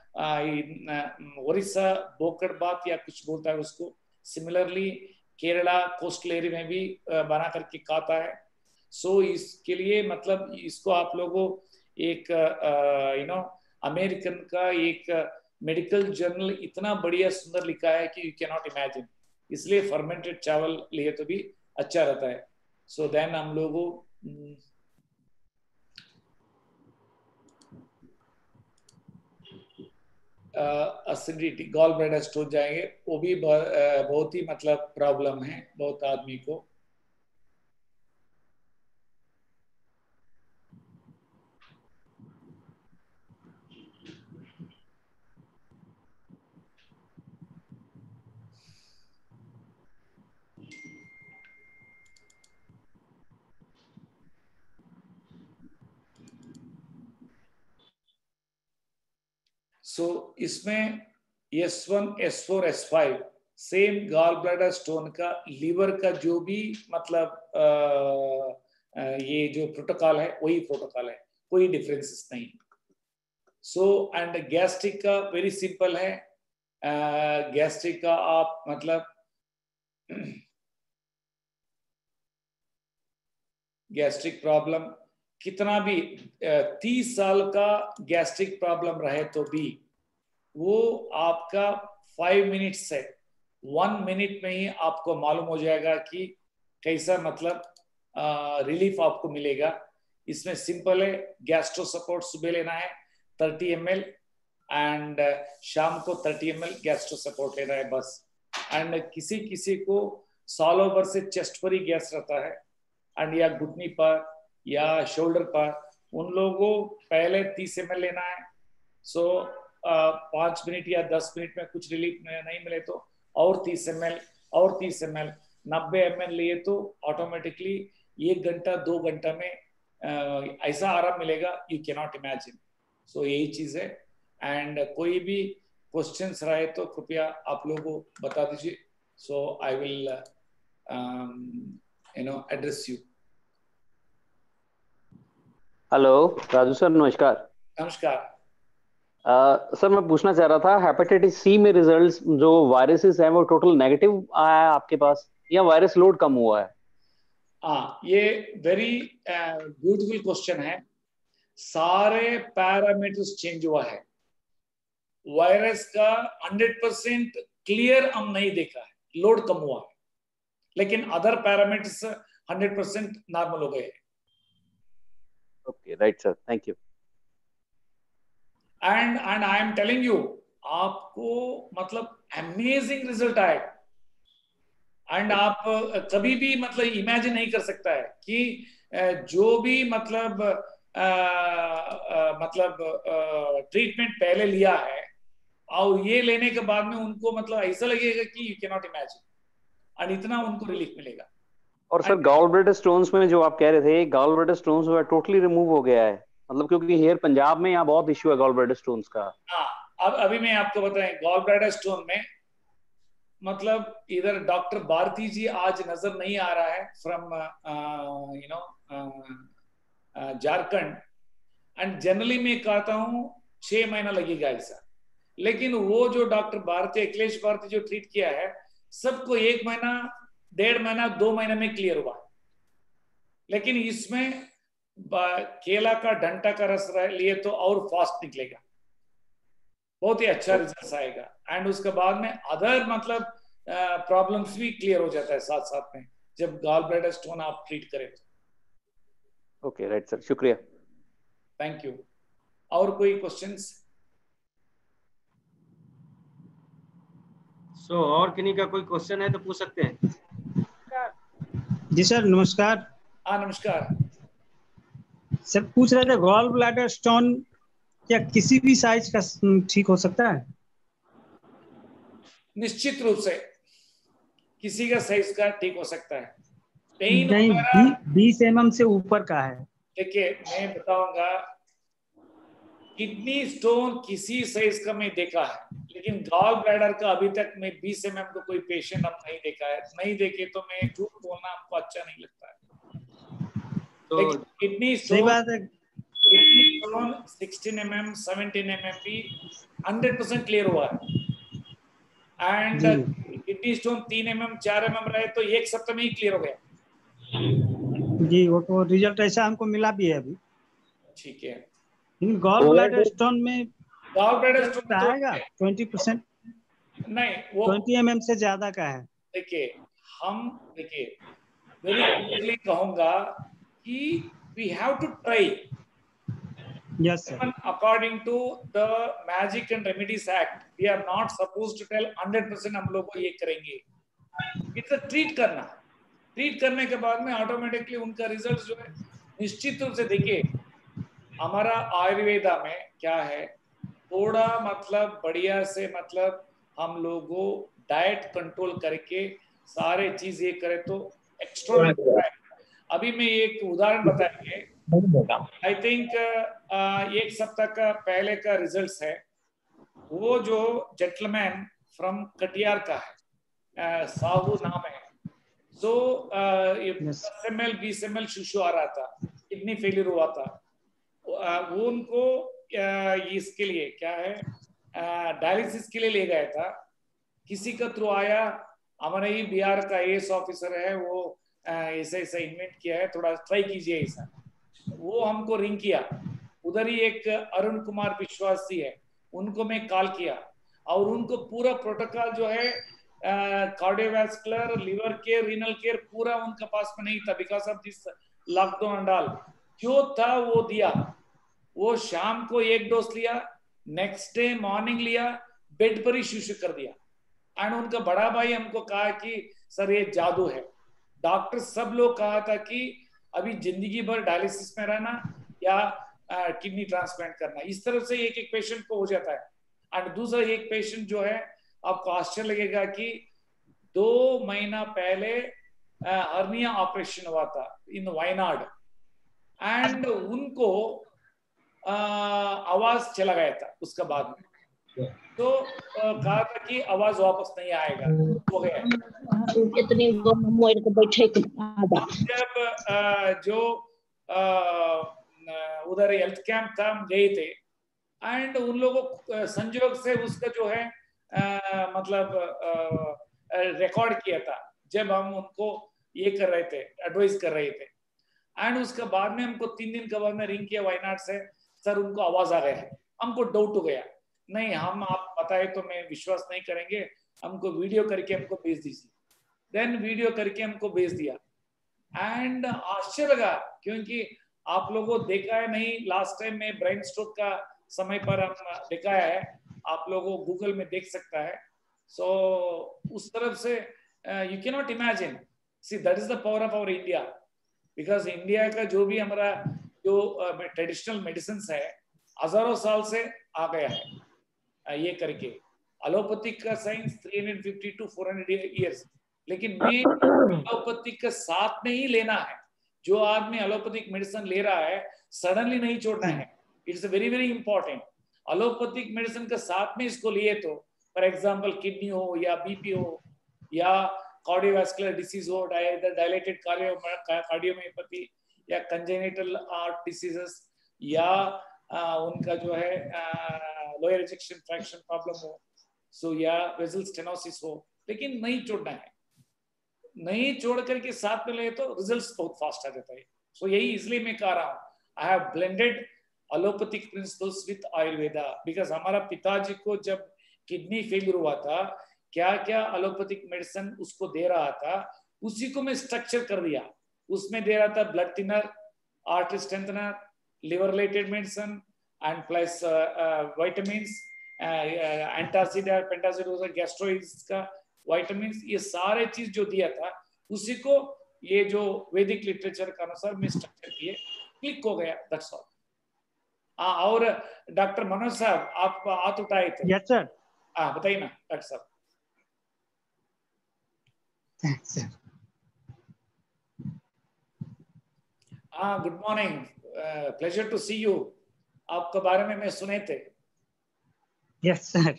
ओडिशा बोकड़ बात या कुछ बोलता है उसको, सिमिलरली केरला कोस्टल एरिया में भी बना करके खाता है। सो so, इसके लिए मतलब इसको आप लोगों एक यू नो अमेरिकन का एक मेडिकल जर्नल इतना बढ़िया सुंदर लिखा है कि यू कैन नॉट इमेजिन, इसलिए फर्मेंटेड चावल लिए तो भी अच्छा रहता है। सो so, देन हम लोगों एसिडिटी गॉल ब्लैडर स्टोन जाएंगे, वो भी बहुत ही मतलब प्रॉब्लम है बहुत आदमी को। सो so, इसमें S one, S four, S five same gall bladder stone का लीवर का जो भी मतलब आ, आ, ये जो प्रोटोकॉल है वही प्रोटोकॉल है, कोई डिफरेंसेस नहीं। सो एंड गैस्ट्रिक का वेरी सिंपल है। गैस्ट्रिक का आप मतलब गैस्ट्रिक प्रॉब्लम कितना भी तीस साल का गैस्ट्रिक प्रॉब्लम रहे तो भी वो आपका फाइव मिनट से वन मिनट में ही आपको मालूम हो जाएगा कि कैसा मतलब रिलीफ आपको मिलेगा। इसमें सिंपल है, गैस्ट्रो सपोर्ट सुबह लेना है थर्टी एम एल एंड शाम को thirty M L gastro support लेना है बस। एंड किसी किसी को सालों भर से चेस्ट पर ही गैस रहता है एंड या घुटनी पर या शोल्डर पर, उन लोगों को पहले तीस एम एल लेना है। सो पाँच मिनट या दस मिनट में कुछ रिलीफ नहीं मिले तो और तीस एम एल और तीस एम एल नब्बे एम एल लिए तो ऑटोमेटिकली एक घंटा दो घंटा में uh, ऐसा आराम मिलेगा you can not imagine. So यही चीज है। एंड कोई भी क्वेश्चंस रहे तो कृपया आप लोगों को बता दीजिए। So I will you know address you. Hello Raju sir, नमस्कार। नमस्कार uh, सर मैं पूछना चाह रहा था, हेपेटाइटिस सी में रिजल्ट्स जो वायरसेस हैं वो टोटल नेगेटिव आया है आपके पास या वायरस लोड कम हुआ है? हाँ, ये वेरी ब्यूटीफुल क्वेश्चन है। सारे पैरामीटर्स चेंज हुआ है, वायरस का हंड्रेड परसेंट क्लियर हम नहीं देखा है, लोड कम हुआ है, लेकिन other parameters hundred percent normal हो गए। Okay, right sir, thank you. And and I am telling you, आपको मतलब अमेजिंग रिजल्ट आएगा। एंड आप कभी भी मतलब इमेजिन नहीं कर सकता है कि जो भी मतलब आ, आ, मतलब ट्रीटमेंट पहले लिया है और ये लेने के बाद में उनको मतलब ऐसा लगेगा कि यू कैन नॉट इमेजिन, और इतना उनको रिलीफ मिलेगा। और सर गॉल ब्लैडर स्टोन्स में जो आप कह रहे थे, गॉल ब्लैडर स्टोन्स जो है टोटली रिमूव हो गया है, मतलब क्योंकि हेयर पंजाब में यहाँ बहुत इश्यू है गॉल ब्लैडर स्टोन्स का। हाँ, अब अभी मैं आपको बताएं, गॉल ब्लैडर स्टोन में मतलब इधर डॉक्टर भारती जी आज नजर नहीं आ रहा है from you know Jharkhand, and generally मैं कहता हूँ छह महीना लगेगा ऐसा, लेकिन वो जो डॉक्टर भारती अखिलेश भारती जो ट्रीट किया है सबको एक महीना डेढ़ महीना दो महीने में क्लियर हुआ। लेकिन इसमें केला का डंटा का रस लिए तो और फास्ट निकलेगा, बहुत ही अच्छा रिजल्ट आएगा। एंड उसके बाद में अदर मतलब प्रॉब्लम्स भी क्लियर हो जाता है साथ साथ में। जब गॉल ब्लैडर स्टोन आप ट्रीट करें तो। ओके राइट सर, शुक्रिया। Thank you. और कोई क्वेश्चंस? सो so, और किन्हीं का कोई क्वेश्चन है तो पूछ सकते हैं। जी सर नमस्कार। हाँ नमस्कार सर, पूछ रहे थे गॉल ब्लैडर स्टोन क्या किसी भी साइज का ठीक हो सकता है? निश्चित रूप से किसी का साइज का ठीक हो सकता है। पेन नहीं, बीस एम एम से ऊपर का है। देखिए मैं बताऊंगा, किडनी स्टोन किसी साइज का मैं देखा है, लेकिन गॉल ब्लैडर का अभी तक मैं बीस एम एम को कोई पेशेंट अब नहीं देखा है। नहीं देखे तो मैं झूठ बोलना आपको अच्छा नहीं लगता है। तो लेकिन kidney stone kidney stone sixteen M M seventeen M M भी हंड्रेड परसेंट क्लियर हुआ है। एंड किडनी स्टोन तीन एम एम चार एम एम रहे तो एक सप्ताह में ही क्लियर हो गया जी। वो तो रिजल्ट ऐसा हमको मिला भी है अभी। ठीक है। गॉल ब्लैडर स्टोन में गॉल ब्लैडर स्टोन आएगा ट्वेंटी परसेंट नहीं, वो ट्वेंटी एम एम से ज्यादा का है। देखिए हम देखिए वेरी क्लियरली कहूंगा कि we have to try. Yes, sir. According to the Magic and Remedies Act, we are not supposed to tell hundred percent हम लोग को ये करेंगे। इट्स ट्रीट करना, ट्रीट करने के बाद में ऑटोमेटिकली उनका रिजल्ट जो है निश्चित रूप से। देखिए हमारा आयुर्वेदा में क्या है, थोड़ा मतलब बढ़िया से मतलब हम लोगों डाइट कंट्रोल करके सारे चीज ये करें तो एक्स्ट्रा। अभी मैं एक उदाहरण बताएंगे। आई थिंक एक सप्ताह का पहले का रिजल्ट्स है। वो जो जेंटलमैन फ्रॉम कटियार का है, uh, साहू नाम है। सो दस एम एल बीस एम एल शिशु आ रहा था, किडनी फेलियर हुआ था। uh, वो उनको uh, इसके लिए क्या है डायलिसिस uh, के लिए ले गया था। किसी का थ्रू आया, हमारे ही बिहार का आई ए एस ऑफिसर है, वो ऐसा ऐसा इन्वेंट किया है, थोड़ा ट्राई कीजिए ऐसा। वो हमको रिंग किया। उधर ही एक अरुण कुमार विश्वास जी है, उनको मैं कॉल किया और उनको पूरा प्रोटोकॉल जो है cardiovascular, liver care, renal care पूरा उनके पास में नहीं था because of this lockdown and all. जो था वो दिया। वो शाम को एक डोज लिया, नेक्स्ट डे मॉर्निंग लिया, बेड पर ही शिशु कर दिया। एंड उनका बड़ा भाई हमको कहा कि सर ये जादू है। डॉक्टर सब लोग कहा था कि अभी जिंदगी भर डायलिसिस में रहना या किडनी ट्रांसप्लांट करना। इस तरह से एक एक पेशेंट को हो जाता है। एंड दूसरा एक पेशेंट जो है, आपको आश्चर्य लगेगा कि दो महीना पहले हर्निया ऑपरेशन हुआ था इन वायनाड एंड उनको आ, आवाज चला गया था उसका बाद में। तो कहा था कि आवाज वापस नहीं आएगा, हो गया। जब जो उधर हेल्थ कैंप था हम गए थे एंड उन लोगों को संयोग से उसका जो है आ, मतलब रिकॉर्ड किया था जब हम उनको ये कर रहे थे, एडवाइस कर रहे थे। एंड उसके बाद में हमको तीन दिन के बाद में रिंग किया वायनाड से, सर उनको आवाज आ गया है। हमको डाउट हो गया, नहीं हम आप बताए तो मैं विश्वास नहीं करेंगे, हमको वीडियो करके हमको भेज दीजिए। देन वीडियो करके हमको भेज दिया एंड आश्चर्य लगा, क्योंकि आप लोगों देखा है नहीं, लास्ट टाइम में ब्रेन स्ट्रोक का समय पर हम दिखाया है, आप लोगों गूगल में देख सकता है। सो so, उस तरफ से you can not imagine, see that is the power of our India. Because India का जो भी हमारा जो ट्रेडिशनल मेडिसिन है हजारों साल से आ गया है ये करके। एलोपैथिक का science three hundred fifty to four hundred years, लेकिन मैं एलोपैथिक का साथ में ही लेना है। जो आदमी एलोपैथिक मेडिसिन ले रहा है सडनली नहीं छोड़ना है, it's very very important. Allopathic medicine के साथ में इसको लिए तो फॉर एग्जांपल किडनी हो या बीपी हो या कार्डियोवैस्कुलर डिसीज हो, डायलेटेड कार्डियोमायोपैथी या कंजेनिटल हार्ट डिसीजेस या आ, उनका जो है लोअर इजेक्शन फ्रैक्शन प्रॉब्लम हो, सो या वेसल स्टेनोसिस हो, लेकिन नहीं छोड़ना है। नहीं छोड़ करके साथ में ले तो रिजल्ट्स बहुत फास्ट आ जाता है। सो so, यही इसलिए मैं कह रहा हूँ, I have blended allopathic principles with Ayurveda. Because हमारा पिताजी को जब किडनी फेलियर हुआ था, क्या क्या एलोपैथिक मेडिसिन उसको दे रहा था, उसी को मैं स्ट्रक्चर कर दिया। उसमें दे रहा था blood thinner, artery strengthener, liver related medicine and plus vitamins, antacid pentacid gastroids का विटामिन्स, ये सारे चीज जो दिया था उसी को ये जो वैदिक लिटरेचर के अनुसार मैं स्ट्रक्चर किए, क्लिक हो गया, दैट्स ऑल। हाँ, और डॉक्टर मनोज साहब आप हाथ उठाए थे। Yes sir. हाँ बताइए ना डॉक्टर साहब। Thanks sir. हाँ, good morning, pleasure to see you. आपके बारे में मैं सुने थे। Yes sir.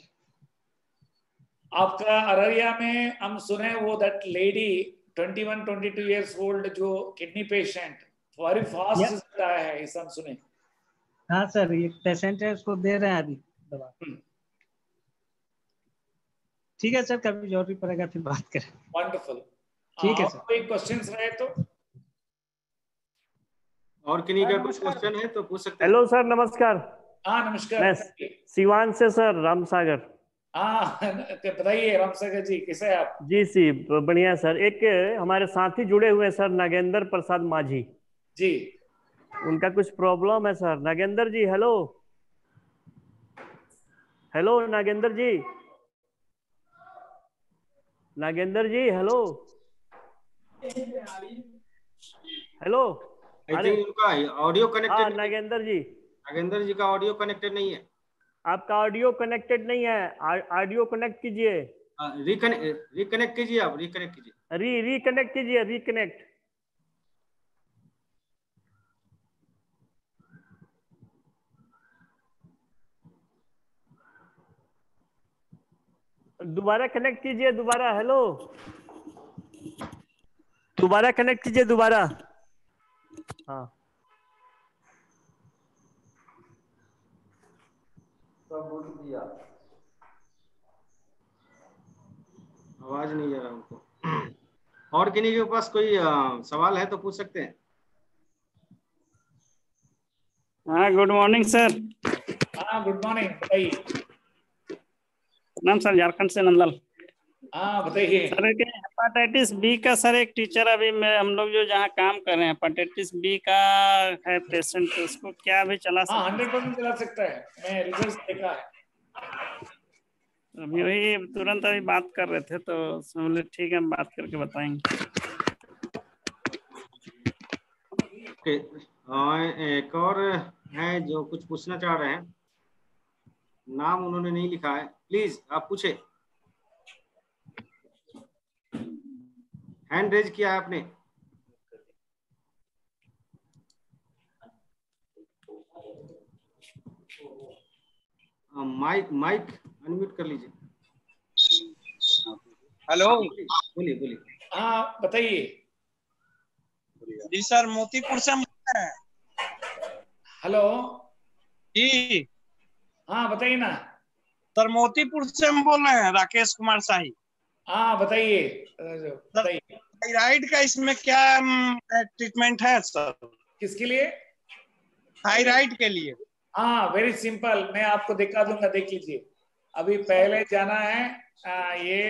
आपका अररिया में हम सुने वो that lady twenty one twenty two years old जो kidney patient very fast result आया है, इस हम सुने। हाँ सर, ये पेशेंट है, उसको दे रहे हैं अभी दवा। ठीक है सर, कभी जरूरी पड़ेगा फिर बात करें। वंडरफुल। ठीक है सर। कोई क्वेश्चंस रहे तो और किन्हीं का कुछ क्वेश्चन है तो पूछ सकते हैं। हेलो सर, नमस्कार। हाँ नमस्कार। मैं सिवान से सर, रामसागर। हाँ बताइए रामसागर जी, कैसे हैं आप? जी सी बढ़िया सर। एक हमारे साथी जुड़े हुए हैं सर, नागेंद्र प्रसाद माझी जी। उनका कुछ प्रॉब्लम है sir. Nagendra ji hello. Hello Nagendra ji. Nagendra ji hello. Hello. I think उनका ऑडियो कनेक्टेड। हाँ नागेंद्र जी। नागेंद्र जी का ऑडियो कनेक्टेड नहीं है। आपका ऑडियो कनेक्टेड नहीं है, ऑडियो कनेक्ट कीजिए। रिकनेक्ट रिकनेक्ट कीजिए, आप रिकनेक्ट कीजिए। री रिकनेक्ट कीजिए, रिकनेक्ट। दोबारा कनेक्ट कीजिए, दोबारा। हेलो, दोबारा कनेक्ट कीजिए, दोबारा। हाँ दिया, आवाज नहीं आ रहा उनको। और किन्हीं के पास कोई आ, सवाल है तो पूछ सकते हैं। हाँ गुड मॉर्निंग सर। हाँ गुड मॉर्निंग, बताइए। नाम सर, झारखंड से नंदलाल। हाँ बताइए। सर हेपाटाइटिस बी का सर एक टीचर अभी मैं हम लोग जो जहाँ काम कर रहे हैं, हेपाटाइटिस बी का है पेशेंट, तो उसको क्या भी चला सकते? हाँ हंड्रेड परसेंट चला सकता है, मैं रिजल्ट देखा है। अभी वही तुरंत अभी बात कर रहे थे तो बोले ठीक है हम बात करके बताएंगे। ओके, एक और है जो कुछ पूछना चाह रहे हैं, नाम उन्होंने नहीं लिखा है, प्लीज आप पूछे। हैंड रेज किया है आपने। माइक माइक अनम्यूट कर लीजिए। हेलो, बोलिए बोलिए। हाँ बताइए। जी सर, मोतीपुर से हम बोल रहे हैं। हेलो जी हाँ बताइए ना। सर मोतीपुर से हम बोल रहे हैं, राकेश कुमार शाही। हाँ बताइए बताइए। थायराइड का इसमें क्या ट्रीटमेंट है सर? किसके लिए? थायराइड के लिए। हाँ वेरी सिंपल, मैं आपको दिखा दूंगा, देख लीजिए। अभी पहले जाना है आ, ये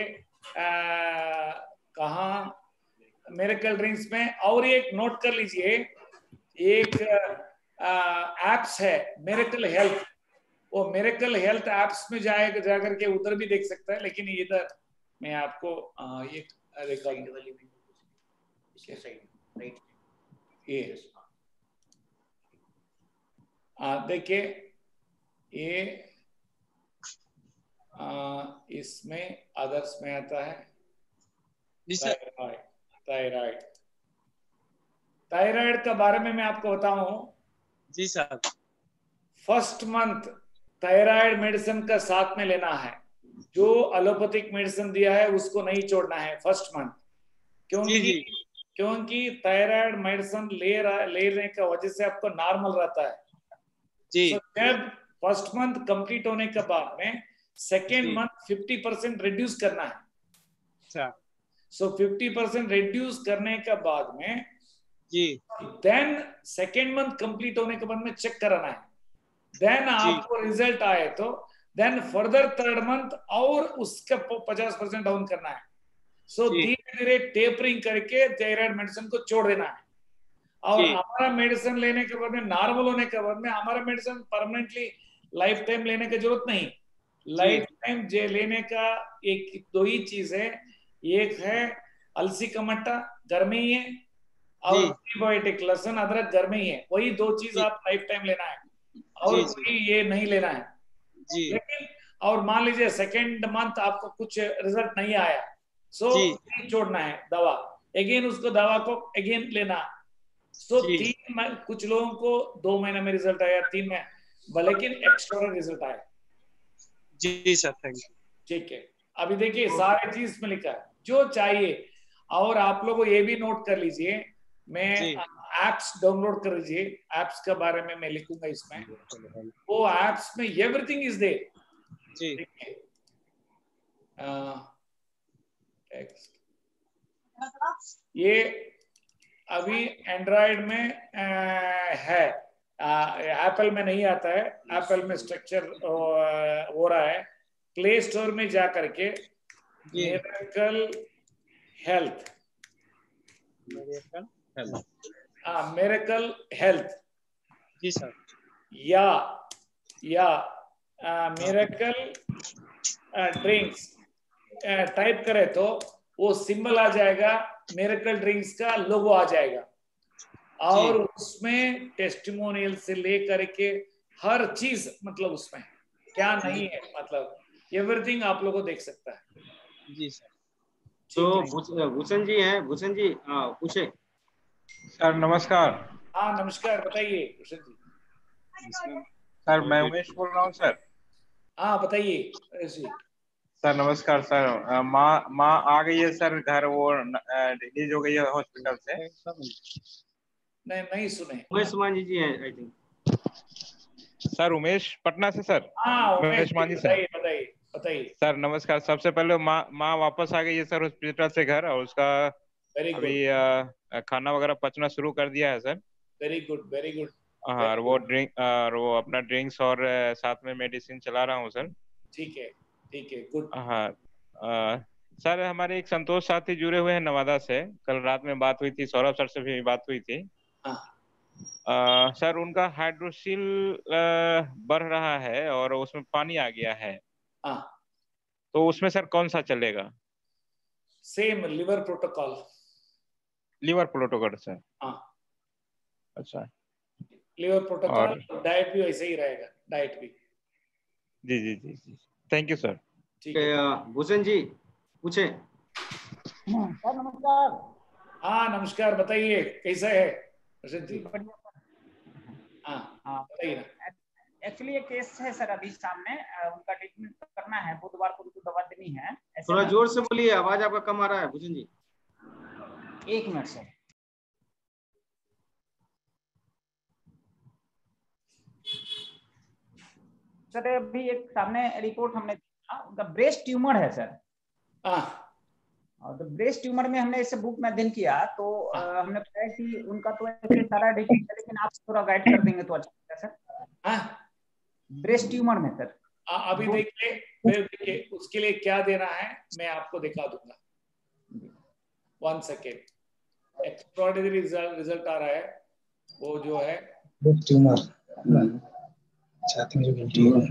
कहाँ, मिरेकल ड्रिंक्स में। और एक नोट कर लीजिए, एक एप्स है मिरेकल हेल्थ, वो मिरेकल हेल्थ एप्स में जाए जाकर के उधर भी देख सकता है, लेकिन इधर मैं आपको आ, ये ये देखिए, ये आ, इसमें अदर्स में आता है थायराइड। थायराइड थायराइड के बारे में मैं आपको बताऊं। जी sir. First month thyroid medicine का साथ में लेना है, जो एलोपैथिक मेडिसिन दिया है उसको नहीं छोड़ना है फर्स्ट मंथ, क्योंकि क्योंकि थायराइड मेडिसिन ले रहा लेने का वजह से आपको नॉर्मल रहता है जी। so, जब फर्स्ट मंथ कंप्लीट होने के बाद में second month fifty percent reduce करना है। अच्छा, सो फिफ्टी परसेंट रिड्यूस करने के बाद में जी देन सेकेंड मंथ कंप्लीट होने के बाद में चेक कराना है। देन आपको रिजल्ट आए तो देन फर्दर थर्ड मंथ और उसका पचास परसेंट डाउन करना है। सो धीरे धीरे टेपरिंग करके थायराइड मेडिसिन को छोड़ देना है। और हमारा मेडिसिन लेने के बाद में नॉर्मल होने के बाद में हमारा मेडिसिन परमानेंटली लाइफ टाइम लेने की जरूरत नहीं। लाइफ टाइम जे लेने का एक दो ही चीज है, एक है अलसी का मट्टा घर में ही है और एंटीबायोटिक लहसुन अदरक घर में ही है, वही दो चीज आप लाइफ टाइम लेना है और कोई ये नहीं लेना है जी। लेकिन और मान लीजिए सेकेंड मंथ आपको कुछ रिजल्ट नहीं आया, सो नहीं छोड़ना है दवा, अगेन उसको दवा को अगेन लेना। सो तीन कुछ लोगों को दो महीने में रिजल्ट आया, तीन महीने, लेकिन एक्स्ट्रा रिजल्ट आया जी सर, थैंक यू। ठीक है, अभी देखिए सारे चीज में लिखा है जो चाहिए। और आप लोगों ये भी नोट कर लीजिए, मैं एप्स डाउनलोड कर लीजिए, एप्स के बारे में मैं लिखूंगा इसमें, वो एप्स में एवरीथिंग इज देयर जी। ये अभी एंड्रॉयड में आ, है, एप्पल में नहीं आता है, एप्पल में स्ट्रक्चर हो रहा है। प्ले स्टोर में जा करके मिरेकल हेल्थ, मिरेकल हेल्थ, हाँ मिरेकल हेल्थ जी सर, या या मिरेकल ड्रिंक्स टाइप करे तो वो सिंबल आ जाएगा, मिरेकल ड्रिंक्स का लोगो आ जाएगा और उसमें टेस्टिमोनियल से लेकर के हर चीज, मतलब उसमें क्या नहीं है, मतलब एवरीथिंग आप लोगों को देख सकता है जी सर। तो भूषण जी हैं, भूषण जी पूछे। सर नमस्कार। हाँ नमस्कार, बताइए भूषण जी। सर मैं उमेश बोल रहा हूँ सर। हाँ बताइए जी। सर नमस्कार सर, माँ माँ आ गई है सर घर, वो रिलीज हो गई है हॉस्पिटल से। नहीं नहीं सुने। उमेश मांझी जी हैं I think. Sir Umesh Patna से सर। हाँ उमेश मांझी सर, बताइए बताइए बताइए। सर नमस्कार। सबसे पहले माँ माँ वापस आ गई है सर हॉस्पिटल से घर, और उसका अभी आ, खाना वगैरह पचना शुरू कर दिया है sir. Very good very good. हाँ, और वो ड्रिंक और वो अपना ड्रिंक्स और साथ में मेडिसिन चला रहा हूँ सर। ठीक है ठीक है, गुड। हाँ आ, सर हमारे एक संतोष साथी जुड़े हुए हैं नवादा से, कल रात में बात हुई थी, सौरभ सर से भी बात हुई थी। हाँ। आ, सर उनका हाइड्रोसिल बढ़ रहा है और उसमें पानी आ गया है। हाँ। तो उसमें सर कौन सा चलेगा? Same liver protocol. Liver protocol sir. हाँ। अच्छा, लिवर प्रोटोकॉल, डाइट भी वैसे ही रहेगा, डाइट भी। जी जी जी जी, थैंक यू सर। ठीक है भूषण जी पूछे। सर नमस्कार। हाँ नमस्कार, बताइए कैसा है भूषण जी? हाँ हाँ बताइए ना। एक्चुअली ये केस है सर अभी सामने, उनका ट्रीटमेंट करना है, बुधवार को उनको दवा देनी है। थोड़ा जोर से बोलिए, आवाज आपका कम आ रहा है भूषण जी। एक मिनट सर। सर अभी एक सामने रिपोर्ट हमने देखा, उनका ब्रेस्ट ट्यूमर है सर। हाँ। तो ब्रेस्ट ट्यूमर में हमने इसे बुक में अध्ययन किया, तो आ, हमने बताया कि उनका तो ऐसे सारा डिटेल है, लेकिन आप थोड़ा गाइड कर देंगे तो अच्छा है सर। हाँ? ब्रेस्ट ट्यूमर में सर। आ, अभी देखिए, फिर देखिए उसके लिए क्या देना है मैं आपको दिखा दूंगा। One second. एक्स्ट्राऑर्डिनरी रिजल्ट आ रहा है, वो जो है ट्यूमर छाती में जो गिल्टी है।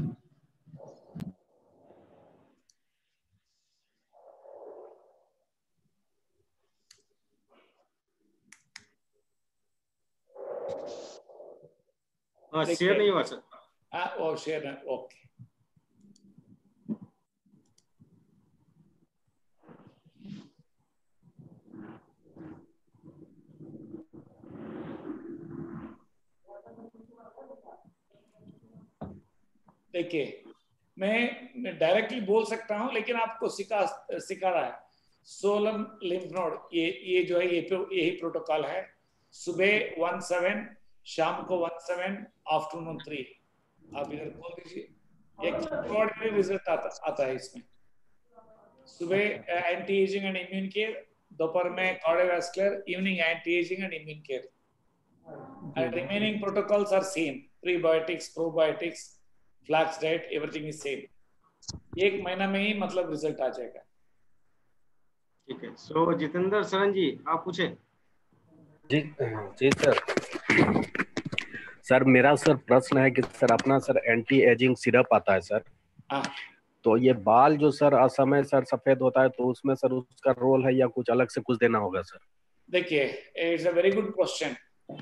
हाँ शेयर नहीं हुआ सर। हाँ वो शेयर है, ओके। देखिए मैं डायरेक्टली बोल सकता हूं, लेकिन आपको सिखा सिखा रहा है। सोलम लिम्फ नोड, ये ये जो है ये यही प्रोटोकॉल है। सुबह वन सेवन, शाम को वन सेवन, आफ्टरनून थ्री। आप इधर बोल दीजिए। एक्स्ट्राऑर्डिनरी रिजल्ट आता आता है इसमें। सुबह anti ageing and immune care, दोपहर में cardiovascular, evening anti ageing and immune care. And remaining protocols are same, prebiotics, probiotics, flax diet, everything is same. एक महीना में ही मतलब रिजल्ट आ जाएगा। ठीक है, सो जितेंद्र शरण जी आप पूछे। जी जी सर। सर मेरा सर प्रश्न है कि सर अपना सर एंटी एजिंग सिरप आता है सर, तो ये बाल जो सर असमय सर सफेद होता है तो उसमें सर उसका रोल है या कुछ अलग से कुछ देना होगा सर? देखिए, it's a very good question.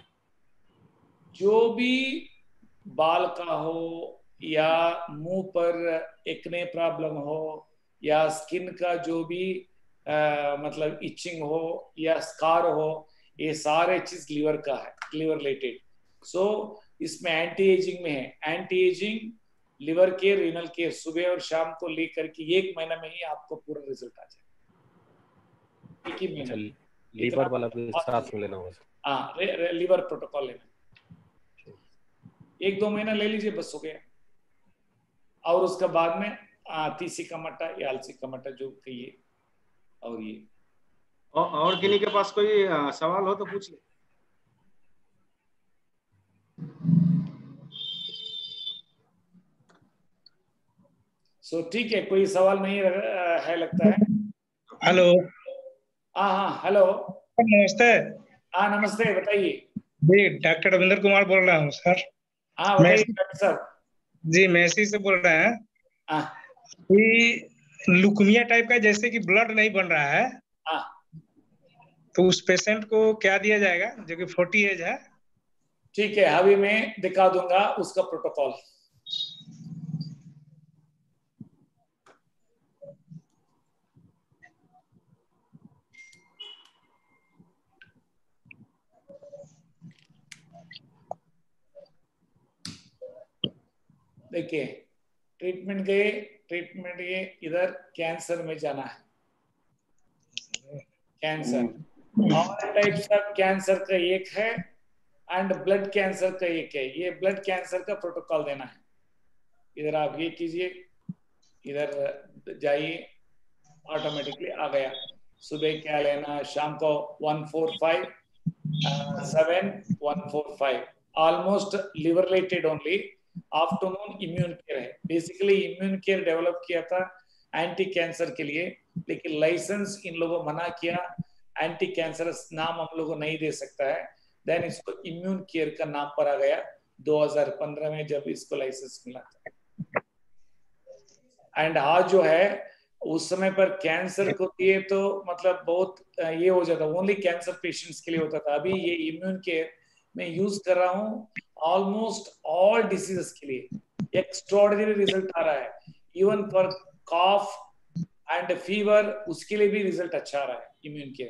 जो भी बाल का हो या मुंह पर एक्ने प्रॉब्लम हो या स्किन का जो भी आ, मतलब इचिंग हो या स्कार हो, ये सारे चीज लिवर का है, लिवर रिलेटेड। सो इसमें एंटी एजिंग में है। Anti ageing, liver care, renal care, सुबह और शाम को लेकर के एक महीना में ही आपको पूरा रिजल्ट आ जाए, एक ही महीना। लीवर वाला भी साथ में लेना होगा सर? हाँ, लिवर प्रोटोकॉल लेना, एक दो महीना ले लीजिए बस हो गया। और उसके बाद में आ, तीसी का मट्टा या अलसी का मट्टा जो कहिए। और ये और, और किन्हीं के पास कोई आ, सवाल हो तो पूछ ले। सो ठीक है, कोई सवाल नहीं है लगता है। हेलो। हाँ हाँ हेलो, नमस्ते। हाँ नमस्ते, बताइए। जी डॉक्टर रविंद्र कुमार बोल रहा हूँ सर। हाँ बताइए डॉक्टर साहब। जी मैसी से बोल रहे हैं। हाँ। कि लुकमिया टाइप का, जैसे कि ब्लड नहीं बन रहा है, हाँ। तो उस पेशेंट को क्या दिया जाएगा जो कि फोर्टी एज है? ठीक है, अभी मैं दिखा दूंगा उसका प्रोटोकॉल। देखिए, ट्रीटमेंट गए, ट्रीटमेंट ये इधर कैंसर में जाना है, कैंसर। और टाइप्स ऑफ कैंसर का एक है एंड ब्लड कैंसर का एक है। ये ब्लड कैंसर का प्रोटोकॉल देना है। इधर आप ये कीजिए, इधर जाइए, ऑटोमेटिकली आ गया। सुबह क्या लेना, शाम को one four five seven one four five, almost liver related only. Afternoon immune care है। बेसिकली इम्यून केयर डेवलप किया था एंटी कैंसर के लिए, लेकिन लाइसेंस इन लोगों मना किया, एंटी कैंसर नाम हम लोगों नहीं दे सकता है। देन इसको इम्यून केयर का नाम पर आ गया दो हज़ार पंद्रह में, जब इसको लाइसेंस मिला था। एंड आज जो है, उस समय पर कैंसर को दिए तो मतलब बहुत ये हो जाता, ओनली कैंसर पेशेंट्स के लिए होता था। अभी ये इम्यून केयर मैं यूज कर रहा हूँ ऑलमोस्ट ऑल डिसीजेस के लिए। एक्स्ट्रॉर्डिनरी रिजल्ट आ रहा है, even for cough and fever, उसके लिए भी रिजल्ट अच्छा आ रहा है इम्यून केयर।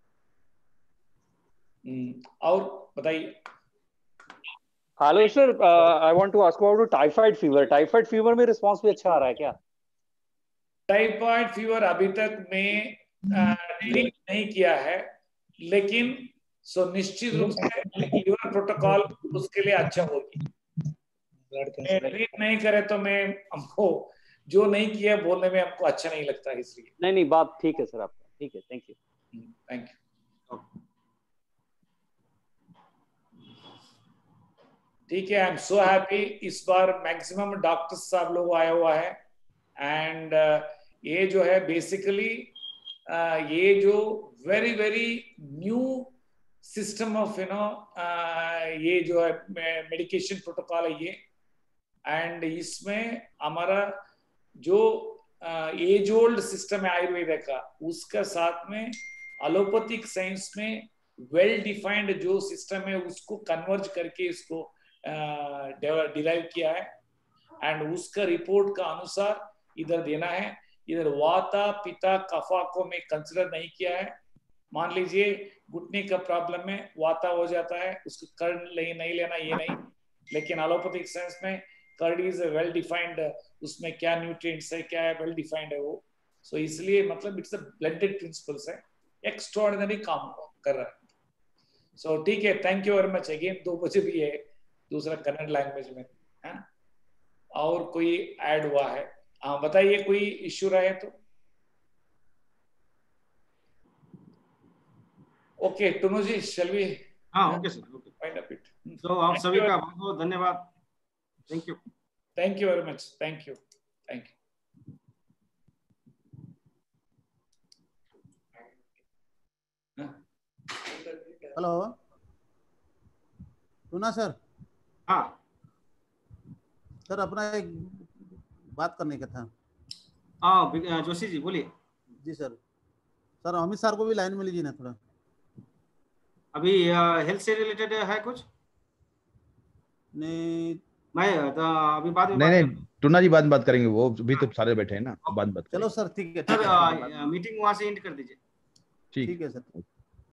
और बताइए। Hello sir, I want to ask about typhoid fever. Typhoid fever में रिस्पांस भी अच्छा आ रहा है क्या? टाइफाइड फीवर अभी तक मैं ट्रीट नहीं किया है, लेकिन सो निश्चित रूप से लिवर प्रोटोकॉल उसके लिए अच्छा होगी। ट्रीट नहीं करे तो मैं हमको जो नहीं किया बोलने में हमको अच्छा नहीं लगता, इसलिए। नहीं नहीं, बात ठीक है सर आपका, ठीक है, थैंक यू। Thank you. ठीक है, आई एम सो हैप्पी। इस बार मैक्सिमम डॉक्टर्स साहब लोग आया हुआ है। एंड uh, ये जो है बेसिकली uh, ये जो very very new system of you know ये जो है मेडिकेशन प्रोटोकॉल है ये। एंड इसमें हमारा जो एज ओल्ड सिस्टम है आयुर्वेद का, उसका साथ में एलोपैथिक साइंस में वेल डिफाइंड जो सिस्टम है उसको कन्वर्ज करके इसको डिराइव किया है। एंड उसका रिपोर्ट का अनुसार इधर देना है। इधर वाता पिता कफा को मैं कंसिडर नहीं किया है। मान लीजिए घुटने का प्रॉब्लम में वाता हो जाता है, उसको कर्ड नहीं लेना, ये नहीं। लेकिन एलोपैथिक साइंस में कर्ड इज वेल डिफाइंड, उसमें क्या न्यूट्रिएंट्स है, क्या है, वेल डिफाइंड है वो। सो so, इसलिए मतलब इट्स अ ब्लेंडेड प्रिंसिपल्स है, एक्स्ट्राऑर्डिनरी काम कर रहा है। सो ठीक है, thank you very much again. दो बजे भी है दूसरा कन्नड़ लैंग्वेज में है। और कोई ऐड हुआ है? हाँ बताइए, कोई इश्यू रहा है तो। Okay Tunu ji, shall we? हाँ okay sir, okay find up it. तो आप सभी का बहुत बहुत धन्यवाद। Thank you. Thank you very much. Thank you, thank you. Hello Tuna sir. हाँ सर अपना एक बात करने का था। हाँ जोशी जी बोलिए। जी सर। सर अमित सर को भी लाइन में लीजिए ना थोड़ा। अभी हेल्थ से रिलेटेड है कुछ? नहीं मैं तो अभी बाद में नहीं नहीं टूना जी बाद में बात करेंगे, वो अभी तो सारे बैठे हैं ना, बाद में बात चलो सर ठीक है। सर मीटिंग वहां से एंड कर दीजिए। ठीक है सर।